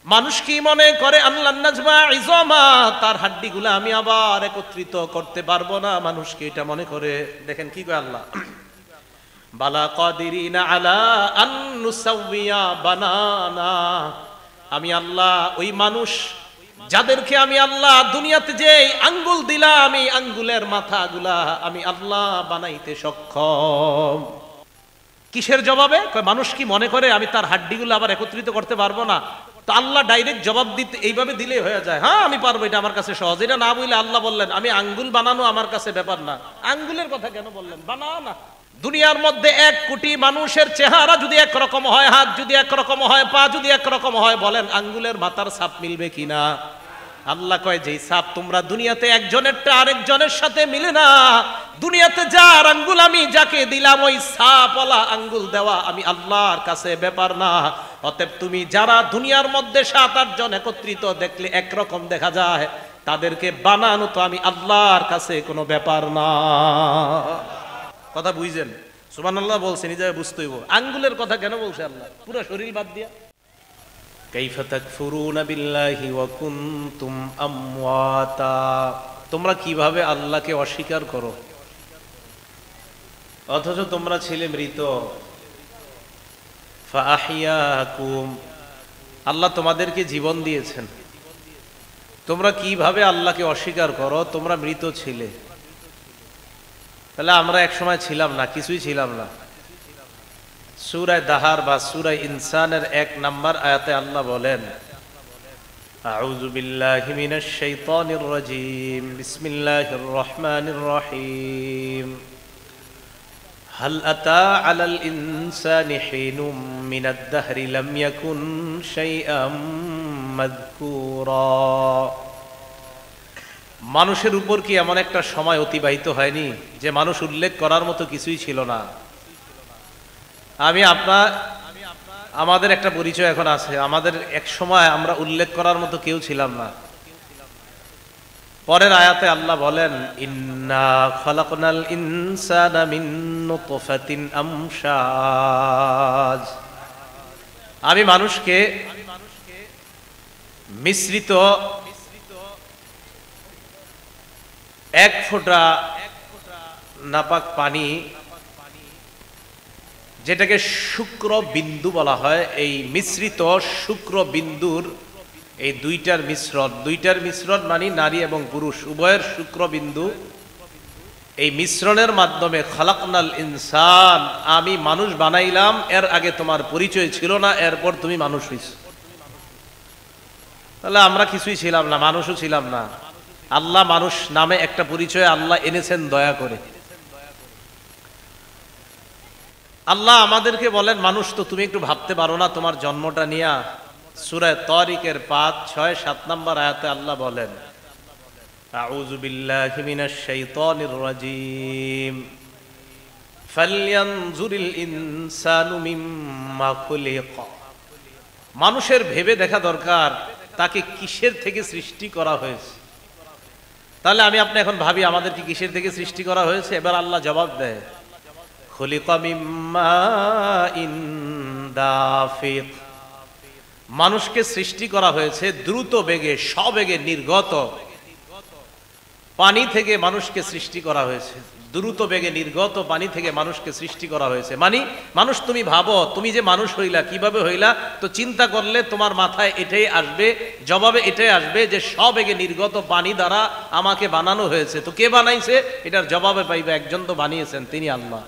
মানুষ কি মনে করে আল্লাহ নাজমা ইজামা, তার হাড্ডিগুলো আমি আবার একত্রিত করতে পারবো না, মানুষ কি এটা মনে করে? দেখেন কি কয় আল্লাহ, বালা কাদিরিনা আলা আন নুসাউইয়া বানানা। আমি আল্লাহ ওই মানুষ যাদেরকে আমি আল্লাহ দুনিয়াতে যে আঙ্গুল দিলাম, এই আঙ্গুলের মাথাগুলা আমি আল্লাহ বানাইতে সক্ষম। কিসের জবাবে? মানুষ কি মনে করে আমি তার হাড্ডিগুলো আবার একত্রিত করতে পারবো না? তো আল্লাহ ডাইরেক্ট জবাব দিতে এইভাবে দিলেই হয়ে যায়, হ্যাঁ আমি পারবো, এটা আমার কাছে সহজ। এটা না বললে আল্লাহ বললেন আমি আঙ্গুল বানানো আমার কাছে ব্যাপার না। আঙ্গুলের কথা কেন বললেন? বানাও না। দুনিয়ার মধ্যে 1 কোটি মানুষের চেহারা যদি একরকম হয়, হাত যদি একরকম হয়, পা যদি একরকম হয়, বলেন আঙ্গুলের মাথার ছাপ মিলবে কিনা? আল্লাহ কয় যেই ছাপ তোমরা দুনিয়াতে একজনেরটা আরেকজনের সাথে মিলে না, দুনিয়াতে যার আঙ্গুল আমি যাকে দিলাম ওই ছাপওয়ালা আঙ্গুল দেওয়া আমি আল্লাহর কাছে ব্যাপার না। অতএব তুমি যারা দুনিয়ার মধ্যে 7-8 জন একত্রিত দেখলে একরকম দেখা যায়, তাদেরকে বানানো তো আমি আল্লাহর কাছে কোনো ব্যাপার না। কথা বুঝছেন? সুবহানাল্লাহ বলছেন, এই জায়গায় বুঝতে হইব আঙ্গুলের কথা কেন বলছে আল্লাহ, পুরো শরীর বাদ দিয়া। কাইফা তাকফুরুনা বিল্লাহি ওয়া কুনতুম আমওয়াতা, তোমরা কিভাবে আল্লাহকে অস্বীকার করো অথচ তোমরা ছিলে মৃত। ফাআহিয়াকুম, আল্লাহ তোমাদেরকে জীবন দিয়েছেন, তোমরা কিভাবে আল্লাহকে অস্বীকার করো? তোমরা মৃত ছিলে। তাহলে আমরা এক সময় ছিলাম না, কিছুই ছিলাম না। সূরা দাহার বা সূরা ইনসানের 1 নম্বর আয়াতে আল্লাহ বলেন, আউযু বিল্লাহি মিনাশ শাইতানির রাজীম, বিসমিল্লাহির রহমানির রহিম, হাল আতা আলাল ইনসানি হিনুম মিনাদ দাহরি লাম ইয়াকুন শাইআম মাযকুরা। মানুষের উপর কি এমন একটা সময় অতিবাহিত হয়নি যে মানুষ উল্লেখ করার মতো কিছুই ছিল না? আমাদের একটা পরিচয় এখন আছে, আমাদের এক সময় আমরা উল্লেখ করার মতো কেউ ছিলাম না। পরের আয়াতে আল্লাহ বলেন, ইন্না খালাকনাল ইনসানা মিন নুতফাতিন আমশাজ, আমি মানুষকে মিশ্রিত 1 ফোঁটা নাপাক পানি, যেটাকে শুক্র বিন্দু বলা হয়, এই মিশ্রিত শুক্র বিন্দুর এই দুইটার মিশ্রণ মানে নারী এবং পুরুষ উভয়ের শুক্র বিন্দু, এই মিশ্রণের মাধ্যমে খালাকনাল ইনসান, আমি মানুষ বানাইলাম। এর আগে তোমার পরিচয় ছিল না, এরপর তুমি মানুষ হইছো। তাহলে আমরা কিছুই ছিলাম না, মানুষও ছিলাম না। আল্লাহ মানুষ নামে একটা পরিচয় আল্লাহ এনেছেন দয়া করে। আল্লাহ আমাদেরকে বলেন, মানুষ তো তুমি একটু ভাবতে পারো না তোমার জন্মটা নিয়া? সূরা তারিকের 5, 6, 7 নম্বর আয়াতে আল্লাহ বলেন, আউযু বিল্লাহি মিনাশ শাইতানির রাজীম, ফালয়ানজুরিল ইনসানু মিম্মা খুলিকা। মানুষের ভেবে দেখা দরকার তাকে কিসের থেকে সৃষ্টি করা হয়েছে। তাহলে আমি আপনি এখন ভাবি আমাদেরকে কিসের থেকে সৃষ্টি করা হয়েছে? এবার আল্লাহ জবাব দেয়, খুলিকা মিম্মা ইন দাফিক, মানুষকে সৃষ্টি করা হয়েছে দ্রুত বেগে, সবেগে নির্গত পানি থেকে মানুষকে সৃষ্টি করা হয়েছে। দ্রুত বেগে নির্গত পানি থেকে মানুষকে সৃষ্টি করা হয়েছে। মানে মানুষ, তুমি ভাবো তুমি যে মানুষ হইলা, কিভাবে হইলা? তো চিন্তা করলে তোমার মাথায় এটাই আসবে, জবাবে এটাই আসবে যে সবেগে নির্গত পানি দ্বারা আমাকে বানানো হয়েছে। তো কে বানাইছে? এটার জবাবে পাইবে একজন তো বানিয়েছেন, তিনি আল্লাহ।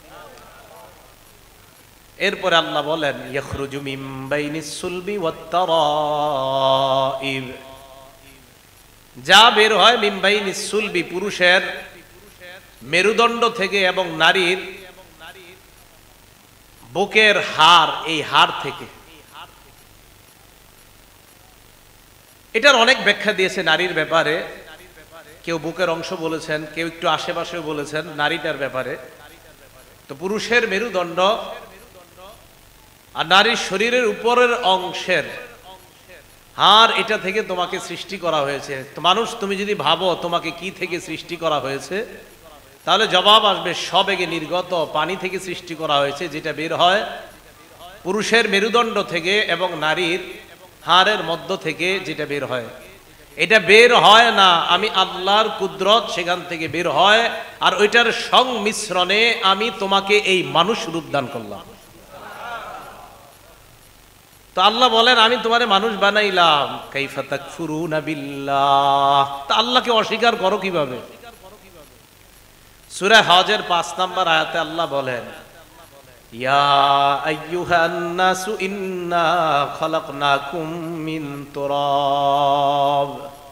এরপরে আল্লাহ বলেন, ইয়াখরুজু মিন বাইনিস সুলবি ওয়াত তারাইব, যা বের হয় মিন বাইনিস সুলবি, পুরুষের মেরুদণ্ড থেকে এবং নারীর বুকের হাড়, এই হাড় থেকে। এটার অনেক ব্যাখ্যা দিয়েছে নারীর ব্যাপারে। কেউ বুকের অংশ বলেছেন, কেউ একটু আশেপাশেও বলেছেন নারীটার ব্যাপারে। তো পুরুষের মেরুদণ্ড আর নারীর শরীরের উপরের অংশের হাড়, এটা থেকে তোমাকে সৃষ্টি করা হয়েছে। তো মানুষ, তুমি যদি ভাবো তোমাকে কি থেকে সৃষ্টি করা হয়েছে, তাহলে জবাব আসবে সবেগে নির্গত পানি থেকে সৃষ্টি করা হয়েছে, যেটা বের হয় পুরুষের মেরুদণ্ড থেকে এবং নারীর হাড়ের মধ্য থেকে যেটা বের হয়, এটা বের হয় না, আমি আল্লাহর কুদরত সেখান থেকে বের হয়, আর ওইটার সংমিশ্রণে আমি তোমাকে এই মানুষ রূপ দান করলাম। তো আল্লাহ বলেন আমি তোমারে মানুষ বানাইলাম, কাইফা তাকফুরুনা বিল্লাহ, তা আল্লাহকে অস্বীকার করো কিভাবে? সূরা হজের 5 নম্বর আয়াতে আল্লাহ বলেন, ইয়া আইয়ুহান নাসু ইন্না খালাকনাকুম মিন তুরাব।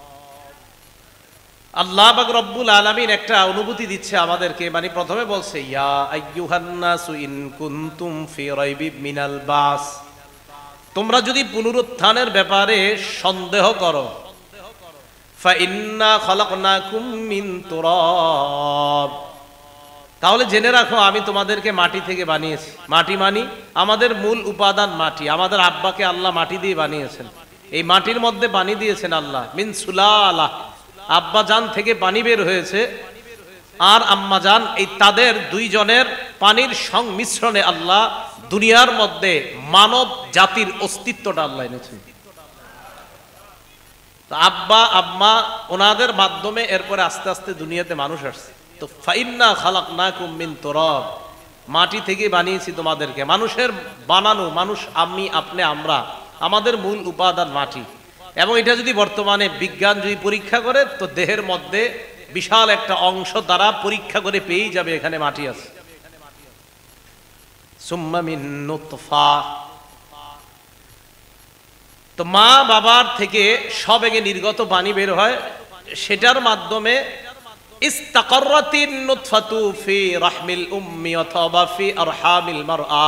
আল্লাহ পাক রব্বুল আলামিন একটা অনুভূতি দিচ্ছে আমাদেরকে, মানে প্রথমে বলছে ইয়া আইয়ুহান নাসু ইন কুনতুম ফি রাইবিম মিনাল বাস, তোমরা যদি পুনরুত্থানের ব্যাপারে সন্দেহ করো, ফা ইন্না খালাকনাকুম মিন তুরাব, তাহলে জেনে রাখো আমি তোমাদেরকে মাটি থেকে বানিয়েছি। মাটি মানি আমাদের মূল উপাদান মাটি, আমাদের আব্বাকে আল্লাহ মাটি দিয়ে বানিয়েছেন, এই মাটির মধ্যে পানি দিয়েছেন আল্লাহ। মিন সুলালা, আব্বা জান থেকে পানি বের হয়েছে আর আম্মা জান, এই তাদের দুইজনের পানির সংমিশ্রণে আল্লাহ দুনিয়ার মধ্যে মানব জাতির অস্তিত্বটা আল্লাহ এনেছেন। তো আব্বা আম্মা ওনাদের মাধ্যমে এরপরে আস্তে আস্তে দুনিয়াতে মানুষ আসছে। তো ফাইন্না খালাকনাকুম মিন তুরাব, মাটি থেকে বানিয়েছি তোমাদেরকে। মানুষের বানানো, মানুষ আমি আপনি আমরা, আমাদের মূল উপাদান মাটি। এবং এটা যদি বর্তমানে বিজ্ঞান যদি পরীক্ষা করে, তো দেহের মধ্যে বিশাল একটা অংশ দ্বারা পরীক্ষা করে পেয়েই যাবে এখানে মাটি আছে। সুম্মা মিন নুতফা, তো মা বাবার থেকে সবেগে নির্গত পানি বের হয়, সেটার মাধ্যমে ইস্তাকাররাতিন নুতফাতু ফি রাহমিল উম্মি অথবা ফি আরহামিল মারআ,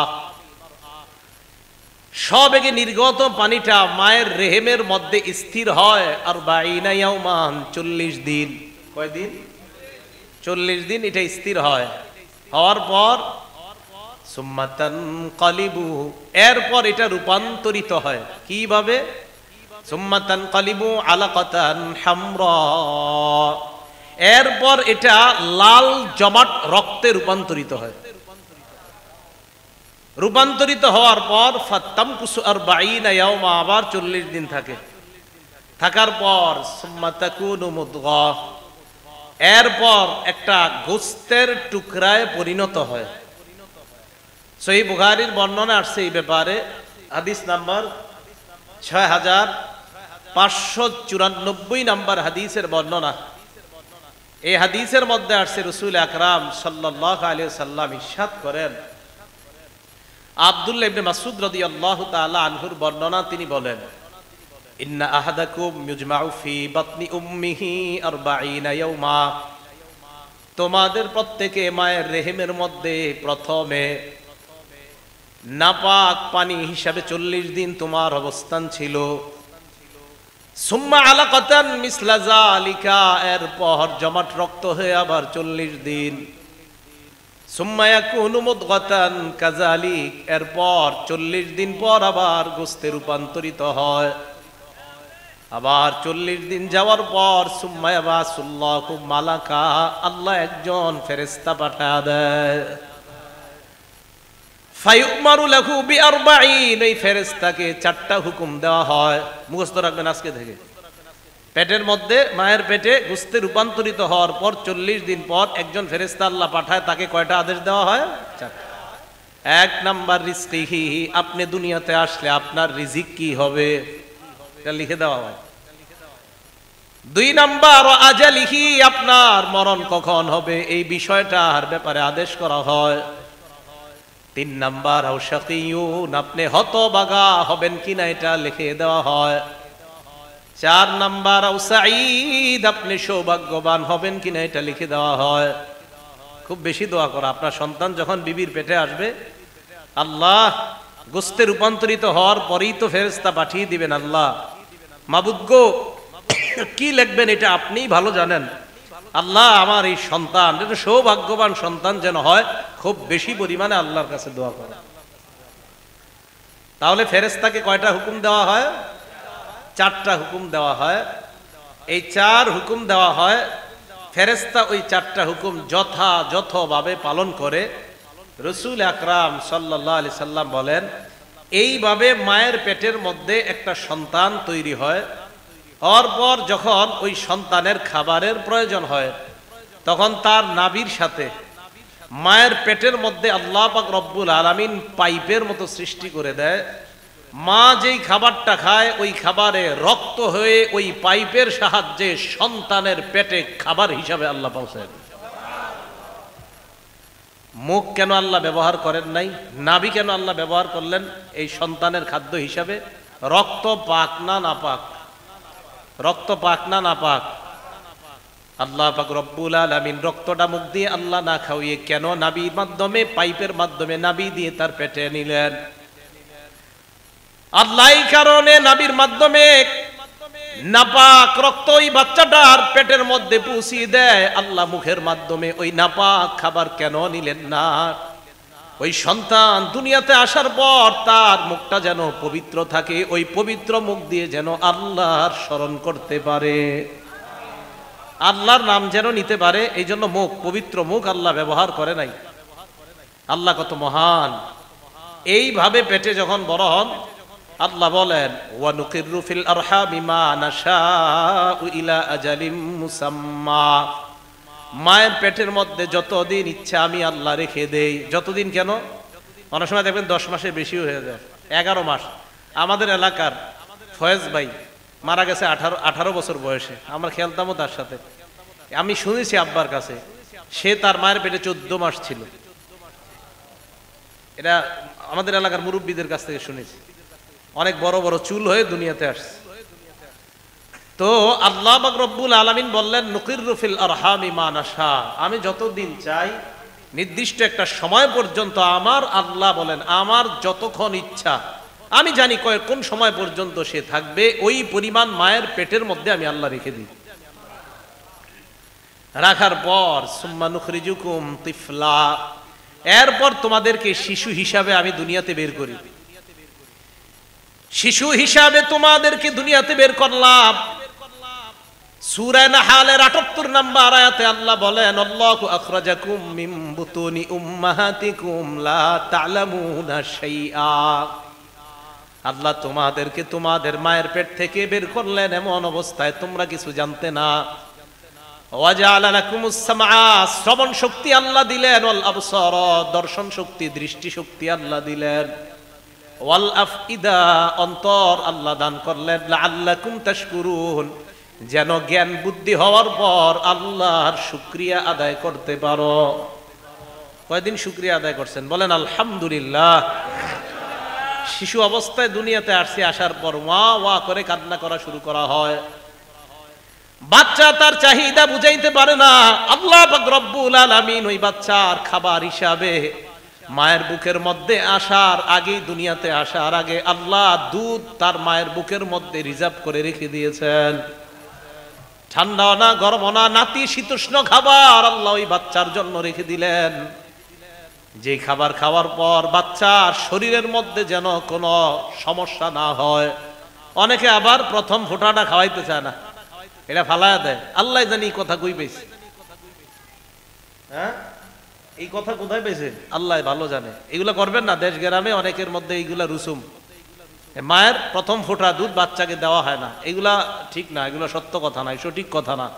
সবেগে নির্গত পানিটা মায়ের রেহেমের মধ্যে স্থির হয়। আর 40 ইয়াওমান, 40 দিন। কয়দিন? 40 দিন এটা স্থির হয়। হওয়ার পর সুম্মা তানকালিবু, এরপর এটা রূপান্তরিত হয়। কিভাবে? সুম্মা তানকালিবু আলাকাতান হামরা, এরপর এটা লাল জমাট রক্তে রূপান্তরিত হয়। রূপান্তরিত হওয়ার পর ফাতামকুসু 40 ইয়াওমা, আবার 40 দিন থাকে। থাকার পর সুম্মা তাকুনু মুদগা, এরপর একটা গোস্তের টুকরায় পরিণত হয়। সহিহ বুখারীর বর্ণনা আসছে এই ব্যাপারে, হাদিস নাম্বার 6594 নাম্বার হাদিসের বর্ণনা। এই হাদিসের মধ্যে আসছে রাসূল আকরাম সাল্লাল্লাহু আলাইহি ওয়াসাল্লাম ইরশাদ করেন, আব্দুল্লাহ ইবনে মাসউদ রাদিয়াল্লাহু তাআলা আনহুর বর্ণনা, তিনি বলেন, ইন্না আহাদাকুম ইউজমাউ ফি বাতনি উম্মিহি 40 ইয়াওমা, তোমাদের প্রত্যেকে মায়ের রেহেমের মধ্যে প্রথমে নাপাক পানি হিসাবে 40 দিন তোমার অবস্থান ছিল। সুম্মা আলাকাতান মিসলা যালিকা, এরপর জমাট রক্ত হয়ে আবার 40 দিন। সুম্মা ইয়াকুনু মুদগাতান কাযালিক, এরপর 40 দিন পর আবার গোস্তে রূপান্তরিত হয়। আবার 40 দিন যাওয়ার পর সুম্মা ইয়াবাসুল্লাহু মালাকা, আল্লাহ একজন ফেরেশতা পাঠায় দেয়। ফায়ুমারু লাহু বি40, এই ফেরেশতাকে 4টা হুকুম দেওয়া হয়। মুখস্থ রাখবেন আজকে থেকে। পেটের মধ্যে, মায়ের পেটে গোস্তে রূপান্তরিত হওয়ার পর 40 দিন পর একজন ফেরেশতা আল্লাহ পাঠায়, তাকে কয়টা আদেশ দেওয়া হয়? 4টা। 1 নাম্বার রিজকিহি, আপনি দুনিয়াতে আসলে আপনার রিজিক কি হবে এটা লিখে দেওয়া হয়। 2 নাম্বার আজালিহি, আপনার মরণ কখন হবে এই বিষয়টার ব্যাপারে আদেশ করা হয়। 3 নাম্বার আও শাকিয়ুন, আপনি হতভাগা হবেন কিনা এটা লিখে দেওয়া হয়। 4 নাম্বার আও সাঈদ, আপনি সৌভাগ্যবান হবেন কিনা এটা লিখে দেওয়া হয়। খুব বেশি দোয়া করা, আপনার সন্তান যখন বিবির পেটে আসবে, আল্লাহ গোস্তে রূপান্তরিত হওয়ার পরেই তো ফেরেশতা পাঠিয়ে দিবেন। আল্লাহ মাবুদ গো, কি লিখবেন এটা আপনিই ভালো জানেন। আল্লাহ আমার এই সন্তান এটা সৌভাগ্যবান সন্তান যেন হয়, খুব বেশি পরিমাণে আল্লাহর কাছে দোয়া করা। তাহলে ফেরেশতাকে কয়টা হুকুম দেওয়া হয়? 4টা হুকুম দেওয়া হয়। এই 4 হুকুম দেওয়া হয়, ফেরেশতা ওই 4টা হুকুম যথাযথভাবে পালন করে। রাসূল আকরাম সাল্লাল্লাহু আলাইহি সাল্লাম বলেন, এইভাবে মায়ের পেটের মধ্যে একটা সন্তান তৈরি হয়। হওয়ার পর যখন ওই সন্তানের খাবারের প্রয়োজন হয়, তখন তার নাভির সাথে মায়ের পেটের মধ্যে আল্লাহ পাক রব্বুল আলামিন পাইপের মতো সৃষ্টি করে দেয়। মা যেই খাবারটা খায় ওই খাবারে রক্ত হয়ে ওই পাইপের সাহায্যে সন্তানের পেটে খাবার হিসাবে আল্লাহ পৌঁছায়। মুখ কেন আল্লাহ ব্যবহার করেন নাই? নাভি কেন আল্লাহ ব্যবহার করলেন এই সন্তানের খাদ্য হিসাবে? রক্ত পাক না নাপাক? রক্ত পাক না নাপাক? আল্লাহ পাক রব্বুল আলামিন রক্তটা মুখ দিয়ে আল্লাহ না খাওয়িয়ে কেন নাভির মাধ্যমে, পাইপের মাধ্যমে নাভি দিয়ে তার পেটে নিলেন? আল্লাহ এই কারণে নাভির মাধ্যমে নাপাক রক্ত ওই বাচ্চাটার পেটের মধ্যে পৌঁছিয়ে দেয়। আল্লাহ মুখের মাধ্যমে ওই নাপাক খাবার কেন নিলেন না? ওই সন্তান দুনিয়াতে আসার পর তার মুখটা যেন পবিত্র থাকে, ওই পবিত্র মুখ দিয়ে যেন আল্লাহর স্মরণ করতে পারে, আল্লাহর নাম যেন নিতে পারে। এই জন্য মুখ, পবিত্র মুখ আল্লাহ ব্যবহার করে নাই। আল্লাহ কত মহান! এইভাবে পেটে যখন বড় হন, আল্লাহ বলেন ওয়া নুকিরু ফিল আরহামি মা নাশাউ ইলা আজালিম মুসাম্মা। মায়ের পেটের মধ্যে যতদিন ইচ্ছা আমি আল্লাহ রেখে দেই। যতদিন কেন? অনেক সময় দেখবেন 10 মাসের বেশি হয়ে যায়, 11 মাস। আমাদের এলাকার ফয়েজ ভাই মারা গেছে 18 বছর বয়সে। আমরা খেলতামও তার সাথে। আমি শুনেছি আব্বার কাছে, সে তার মায়ের পেটে 14 মাস ছিল। এটা আমাদের এলাকার মুরব্বীদের কাছ থেকে শুনেছি। অনেক বড় বড় চুল হয়ে দুনিয়াতে আসছে। তো আল্লাহ পাক রব্বুল আলামিন বললেন নুকিরু ফিল আরহামি মা নাশা। আমি যতদিন চাই, নির্দিষ্ট একটা সময় পর্যন্ত আমার আল্লাহ বলেন আমার যতক্ষণ ইচ্ছা, আমি জানি কোন সময় পর্যন্ত সে থাকবে, ওই পরিমাণ মায়ের পেটের মধ্যে আমি আল্লাহ রেখে দিই। রাখার পর সুম্মা নুখরিজুকুম তিফলা, এরপর তোমাদেরকে শিশু হিসাবে আমি দুনিয়াতে বের করি। শিশু হিসাবে তোমাদেরকে দুনিয়াতে বের করলাম। সূরা নাহলের ৭৮ নম্বর আয়াতে আল্লাহ বলেন আল্লাহু আখরাজাকুম মিন বুতুনি উম্মাহাতিকুম লা তা'লামুনা শাইআ। আল্লাহ তোমাদেরকে তোমাদের মায়ের পেট থেকে বের করলেন এমন অবস্থায় তোমরা কিছু জানতে না। ওয়া জাআলা লাকুমুস সামআ, শ্রবণ শক্তি আল্লাহ দিলেন, ওয়াল আবসারা, দর্শন শক্তি, দৃষ্টি শক্তি আল্লাহ দিলেন, ওয়াল আফইদা, অন্তর আল্লাহ দান করলেন, লাআল্লাকুম তাশকুরুন, যেন জ্ঞান বুদ্ধি হওয়ার পর আল্লাহর শুকরিয়া আদায় করতে পারো। কয়দিন শুকরিয়া আদায় করছেন? বলেন আলহামদুলিল্লাহ। শিশু অবস্থায় দুনিয়াতে আসছে, আসার পর ওয়া ওয়া করে কান্না করা শুরু করা হয়। বাচ্চা তার চাহিদা বুঝাইতে পারে না। আল্লাহ পাক রব্বুল আলামিন ওই বাচ্চার খাবার হিসাবে মায়ের বুকের মধ্যে আসার আগে, দুনিয়াতে আসার আগে আল্লাহ দুধ তার মায়ের বুকের মধ্যে রিজার্ভ করে রেখে দিয়েছেন। ঠান্ডা না গরম না নাতিশীতোষ্ণ খাবার আল্লাহ ওই বাচ্চার জন্য রেখে দিলেন, যে খাবার খাওয়ার পর বাচ্চার শরীরের মধ্যে যেন কোনো সমস্যা না হয়। অনেকে আবার প্রথম ফোঁটাটা খাওয়াইতে চায় না, এটা ফালায়া দেয়। আল্লাহ জানি এই কথা কই পেয়েছে, হ্যাঁ এই কথা কোথায় পেয়েছে আল্লাহ ভালো জানে। এগুলো করবেন না। দেশ গ্রামে অনেকের মধ্যে এইগুলা রুসুম, মায়ের প্রথম ফোঁটা দুধ বাচ্চাকে দেওয়া হয় না, এগুলা ঠিক না, এগুলো সত্য কথা না, সঠিক কথা না।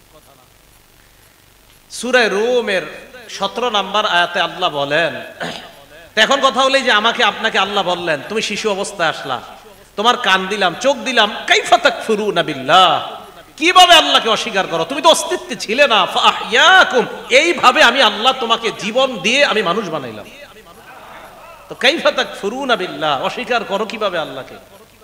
সূরা রুমের 17 নম্বর আয়াতে আল্লাহ বলেন, এখন কথা হলো যে আমাকে আপনাকে আল্লাহ বললেন তুমি শিশু অবস্থায় আসলা, তোমার কান দিলাম, চোখ দিলাম, কাইফা তাকফুরুনা বিল্লাহ, কিভাবে আল্লাহকে অস্বীকার করো? তুমি তো অস্তিত্বে ছিলে না। ফাআহইয়াকুম, এইভাবে আমি আল্লাহ তোমাকে জীবন দিয়ে আমি মানুষ বানাইলাম। তো কাইফা তাকফুরুনা বিল্লাহ, অস্বীকার করো কিভাবে আল্লাহকে?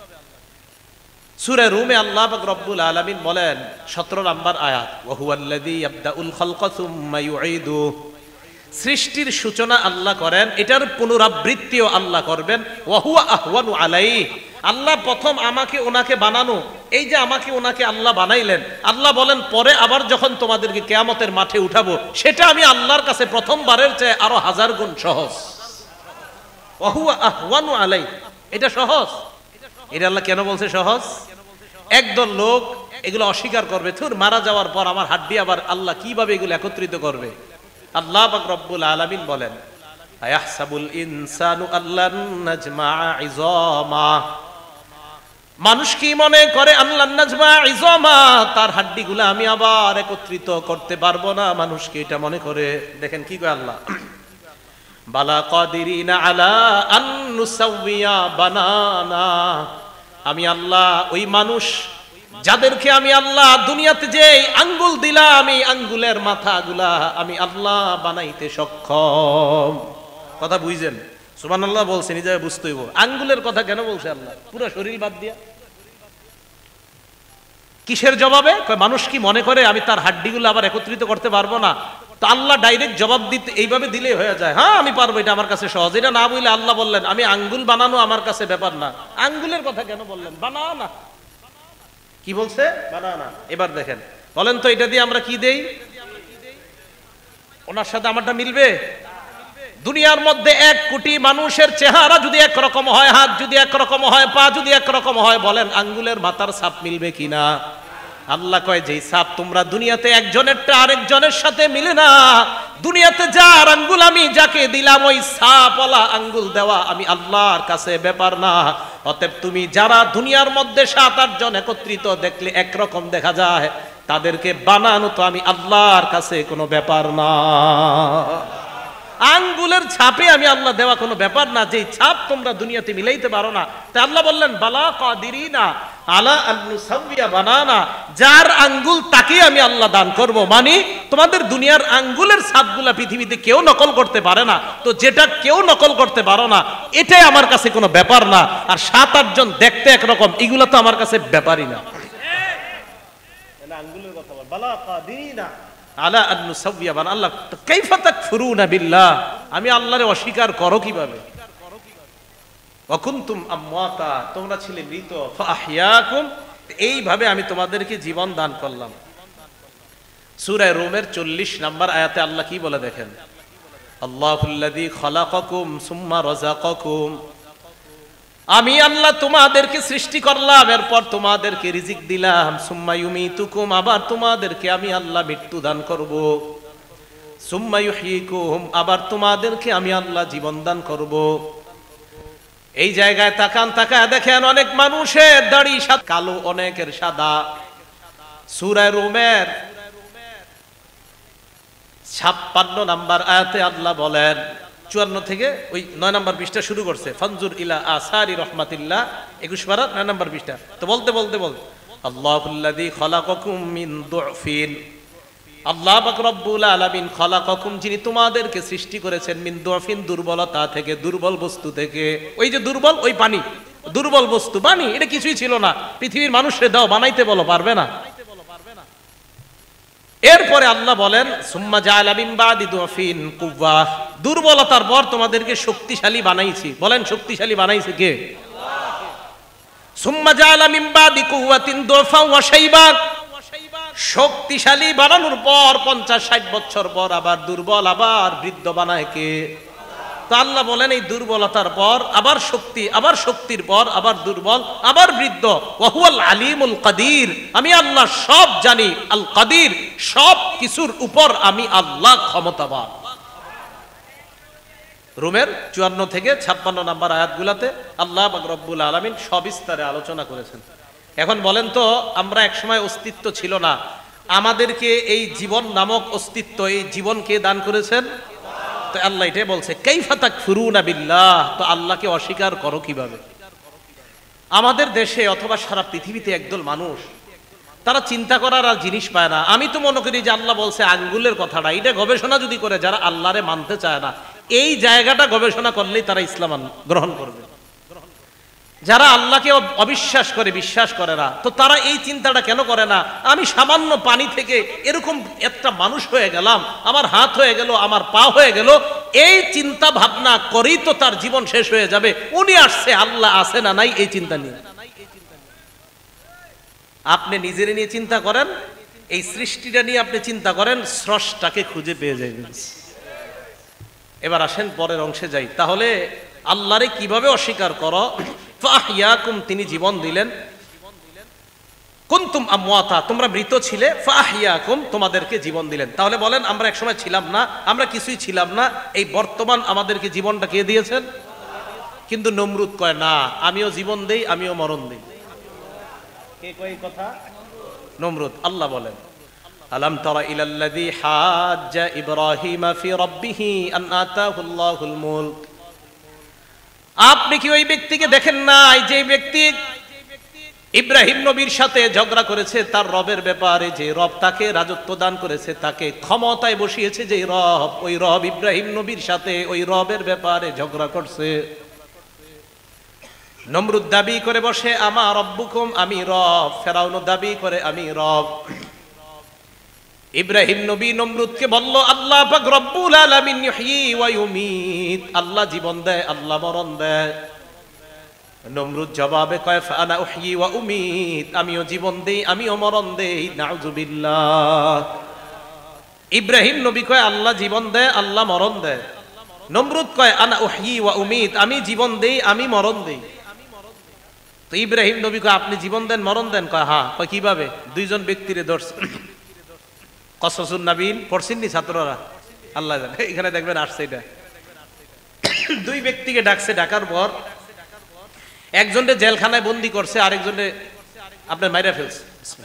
সূরা রুমে আল্লাহ পাক রব্বুল আলামিন বলেন 17 নম্বর আয়াত, ওয়া হুয়াল্লাযী ইয়াবদাউল খালকা সুম্মা ইউঈদু, সৃষ্টির সূচনা আল্লাহ করেন, এটার পুনরাবৃত্তিও আল্লাহ করবেন। ওয়া হুয়া আহওয়ানু আলাইহি, আল্লাহ প্রথম আমাকে ওনাকে বানানো, এই যে আমাকে ওনাকে আল্লাহ বানাইলেন, আল্লাহ বলেন পরে আবার যখন তোমাদেরকে কিয়ামতের মাঠে উঠাবো সেটা আমি আল্লাহর কাছে প্রথমবারের চেয়ে আরো 1000 গুণ সহজ। ওয়া হুয়া আহওয়ানু আলাইহি, এটা সহজ। এটা আল্লাহ কেন বলছে সহজ? একদল লোক এগুলো অস্বীকার করবে, থুর মারা যাওয়ার পর আমার হাড্ডি আবার আল্লাহ কিভাবে এগুলো একত্রিত করবে? আল্লাহ পাক রব্বুল আলামিন বলেন আয়াহসাবুল ইনসানু আল্লান নাজমা ইযামা, মানুষ কি মনে করে আল্লান নাজমা ইযামা, তার হাড্ডিগুলো আমি আবার একত্রিত করতে পারবো না, মানুষ কি এটা মনে করে? দেখেন কি কয় আল্লাহ, বালা কাদিরিনা আলা আন নুসাউইয়া বানানা, আমি আল্লাহ ওই মানুষ যাদেরকে আমি আল্লাহ দুনিয়াতে যে আঙ্গুল দিলাম, এই আঙ্গুলের মাথাগুলা আমি আল্লাহ বানাইতে সক্ষম। কথা বুঝছেন? সুবহানাল্লাহ বলছেন, এই জায়গায় বুঝতে হইব আঙ্গুলের কথা কেন বলছে আল্লাহ, পুরো শরীর বাদ দিয়া। কিসের জবাবে? মানুষ কি মনে করে আমি তার হাড্ডিগুলো আবার একত্রিত করতে পারবো না? তো আল্লাহ ডাইরেক্ট জবাব দিতে এইভাবে দিলেই হয়ে যায়, হ্যাঁ আমি পারবো, এটা আমার কাছে সহজ। এটা না বললে আল্লাহ বললেন আমি আঙ্গুল বানানো আমার কাছে ব্যাপার না, আঙ্গুলের কথা কেন বললেন? বানাও না, কি বলছে? বানাও না। এবার দেখেন, বলেন তো এটা দিয়ে আমরা কি দেই? ওনার সাথে আমারটা মিলবে? দুনিয়ার মধ্যে 1 কোটি মানুষের চেহারা যদি একরকম হয়, হাত যদি একরকম হয়, পা যদি একরকম হয়, বলেন আঙ্গুলের মাথার ছাপ মিলবে কিনা? আল্লাহ কয় যেই ছাপ তোমরা দুনিয়াতে একজনেরটা আরেকজনের সাথে মিলে না, দুনিয়াতে যার আঙ্গুল আমি যাকে দিলাম ওই ছাপওয়ালা আঙ্গুল দেওয়া আমি আল্লাহর কাছে ব্যাপার না। অতএব তুমি যারা দুনিয়ার মধ্যে 7-8 জন একত্রিত দেখলে একরকম দেখা যায়, তাদেরকে বানানো তো আমি আল্লাহর কাছে কোনো ব্যাপার না। আঙ্গুলের ছাপে আমি আল্লাহ দেওয়া কোনো ব্যাপার না, যেই ছাপ তোমরা দুনিয়াতে মিলাইতে পারো না। তাই আল্লাহ বললেন বালা কাদিরিনা আলা আন নুসাউইয়া বানানা, যার আঙ্গুল তাকে আমি আল্লাহ দান করব। মানে তোমাদের দুনিয়ার আঙ্গুলের ছাপগুলা পৃথিবীতে কেউ নকল করতে পারে না, তো যেটা কেউ নকল করতে পারো না এটাই আমার কাছে কোনো ব্যাপার না। আর 7-8 জন দেখতে একরকম, এগুলো তো আমার কাছে ব্যাপারই না। আঙ্গুলের কথা বল, বালা কাদিরিনা আলা আন নুসাউইয়া বানানা। আল্লাহ কাইফা তাকফুরুনা বিল্লাহ, আমি আল্লাহরে অস্বীকার করো কিভাবে? ওয়া কুনতুম আমওয়াতা, তোমরা ছিলে মৃত, ফাআহইয়াকুম, এইভাবে আমি তোমাদেরকে জীবন দান করলাম। সূরা রুমের 40 নম্বর আয়াতে আল্লাহ কি বলে দেখেন, আল্লাহুল্লাযী খালাকাকুম সুম্মা রাযাকাকুম, আমি আল্লাহ তোমাদেরকে সৃষ্টি করলাম, এরপর তোমাদেরকে রিজিক দিলাম, সুম্মা ইউমিতুকুম, আবার তোমাদেরকে আমি আল্লাহ মৃত্যু দান করব, সুম্মা ইউহয়িকুম, আবার তোমাদেরকে আমি আল্লাহ জীবন দান করব। এই জায়গায় তাকান, তাকায় দেখেন অনেক মানুষের দাড়ি কালো, অনেকের সাদা। সূরা রুমের 56 নম্বর আয়াতে আল্লাহ বলেন, 54 থেকে ওই 9 নম্বর পৃষ্ঠা শুরু করছে, ফানজুর ইলা আসারি রহমাতিল্লাহ, 21 পারা 9 নম্বর পৃষ্ঠা। তো বলতে আল্লাহুল্লাযী খালাকাকুম মিন দুফিন, আল্লাহ পাক রব্বুল আলামিন খালাকাকুম, যিনি তোমাদেরকে সৃষ্টি করেছেন, মিন দুফিন, দুর্বলতা থেকে, দুর্বল বস্তু থেকে। ওই যে দুর্বল, ওই পানি, দুর্বল বস্তু পানি, এটা কিছুই ছিল না, পৃথিবীর মানুষরে দাও বানাইতে বলো, পারবে না। এরপরে আল্লাহ বলেন সুম্মা জাআলা মিন বাদি দুফিন কুওয়া, দুর্বলতার পর তোমাদেরকে শক্তিশালী বানাইছি। বলেন শক্তিশালী বানাইছে কে? আল্লাহ। সুম্মা জাআলা মিন বাদি কুওয়াতিন দুফা ওয়া শাইবা, শক্তিশালী বানানোর পর 50-60 বছর পর আবার দুর্বল, আবার বৃদ্ধ বানায় কে? তো আল্লাহ বলেন এই দুর্বলতার পর আবার শক্তি, আবার শক্তির পর আবার দুর্বল, আবার বৃদ্ধ। ওয়া হুয়াল আলিমুল কাদির, আমি আল্লাহ সব জানি, আল কাদির, সব কিছুর উপর আমি আল্লাহ ক্ষমতাবান। রুমের 54 থেকে 56 নম্বর আয়াতগুলাতে আল্লাহ পাক রব্বুল আলামিন সবিস্তারে আলোচনা করেছেন। এখন বলেন তো, আমরা একসময় অস্তিত্ব ছিল না, আমাদেরকে এই জীবন নামক অস্তিত্ব, এই জীবন কে দান করেছেন? তো আল্লাহ এটাই বলছে কাইফা তাকফুরুনা বিল্লাহ, তো আল্লাহকে অস্বীকার করো কিভাবে? আমাদের দেশে অথবা সারা পৃথিবীতে একদল মানুষ, তারা চিন্তা করার আর জিনিস পায় না। আমি তো মনে করি যে আল্লাহ বলছে আঙ্গুলের কথাটা, এটা গবেষণা যদি করে, যারা আল্লাহরে মানতে চায় না, এই জায়গাটা গবেষণা করলেই তারা ইসলাম গ্রহণ করবে। যারা আল্লাহকে অবিশ্বাস করে, বিশ্বাস করে না, তো তারা এই চিন্তাটা কেন করে না? আমি সামান্য পানি থেকে এরকম একটা মানুষ হয়ে গেলাম, আমার হাত হয়ে গেল, আমার পা হয়ে গেল, এই চিন্তা ভাবনা করেই তো তার জীবন শেষ হয়ে যাবে। উনি আসছে, আল্লাহ আছে না নাই এই চিন্তা নিয়ে। আপনি নিজের নিয়ে চিন্তা করেন, এই সৃষ্টিটা নিয়ে আপনি চিন্তা করেন, স্রষ্টাকে খুঁজে পেয়ে যাবেন। এবার আসেন পরের অংশে যাই। তাহলে আল্লাহরে কিভাবে অস্বীকার করো? ফাহইয়াকুম, তিনি জীবন দিলেন, কুনতুম আমওয়াতা, তোমরা মৃত ছিলে, ফাহিয়াকুম, তোমাদেরকে জীবন দিলেন। তাহলে বলেন আমরা একসময় ছিলাম না, আমরা কিছুই ছিলাম না, এই বর্তমান আমাদেরকে জীবনটা কে দিয়েছেন? কিন্তু নমরুদ কয় না, আমিও জীবন দেই, আমিও মরণ দেই। কে কয় এই কথা? নমরুদ। আল্লাহ বলেন, আলাম তারা ইলাল্লাযী হাজ্জা ইব্রাহিমা ফি রাব্বিহি আন আতাহুল্লাহুল মুলক। আপনি কি ওই ব্যক্তিকে দেখেন নাই যে ব্যক্তি ইব্রাহিম নবীর সাথে ঝগড়া করেছে তার রবের ব্যাপারে, যে রব তাকে রাজত্ব দান করেছে, তাকে ক্ষমতায় বসিয়েছে, যে রব, ওই রব ইব্রাহিম নবীর সাথে ওই রবের ব্যাপারে ঝগড়া করছে। নমরুদ দাবি করে বসে আমা রব্বুকুম, আমি রব। ফেরাউন দাবি করে আমি রব। ইব্রাহিম নবী নমরুদকে বলল, আল্লাহ পাক রব্বুল আলামিন ইহয়ী ওয়া ইউমীত, আল্লাহ জীবন দেয়, আল্লাহ মরণ দেয়। নমরুদ জবাবে কয় ফানা উহয়ী ওয়া উমীত, আমিও জীবন দেই, আমিও মরণ দেই। নাউযুবিল্লাহ। ইব্রাহিম নবী কয় আল্লাহ জীবন দেয়, আল্লাহ মরণ দেয়। নমরুদ কয় আনা উহয়ী ওয়া উমীত, আমি জীবন দেই, আমি মরণ দেই। তো ইব্রাহিম নবী কয় আপনি জীবন দেন, মরণ দেন? কয় হ্যাঁ। কয় কিভাবে? দুইজন ব্যক্তিরে ধরছে। কসসুন নবীন পড়ছেননি ছাত্ররা? আল্লাহ জানে, এখানে দেখবেন আসছে এটা। দুই ব্যক্তিকে ডাকছে, ডাকার পর একজনকে জেলখানায় বন্দি করছে, আরেকজনে আপনার মাইরা ফেলছে।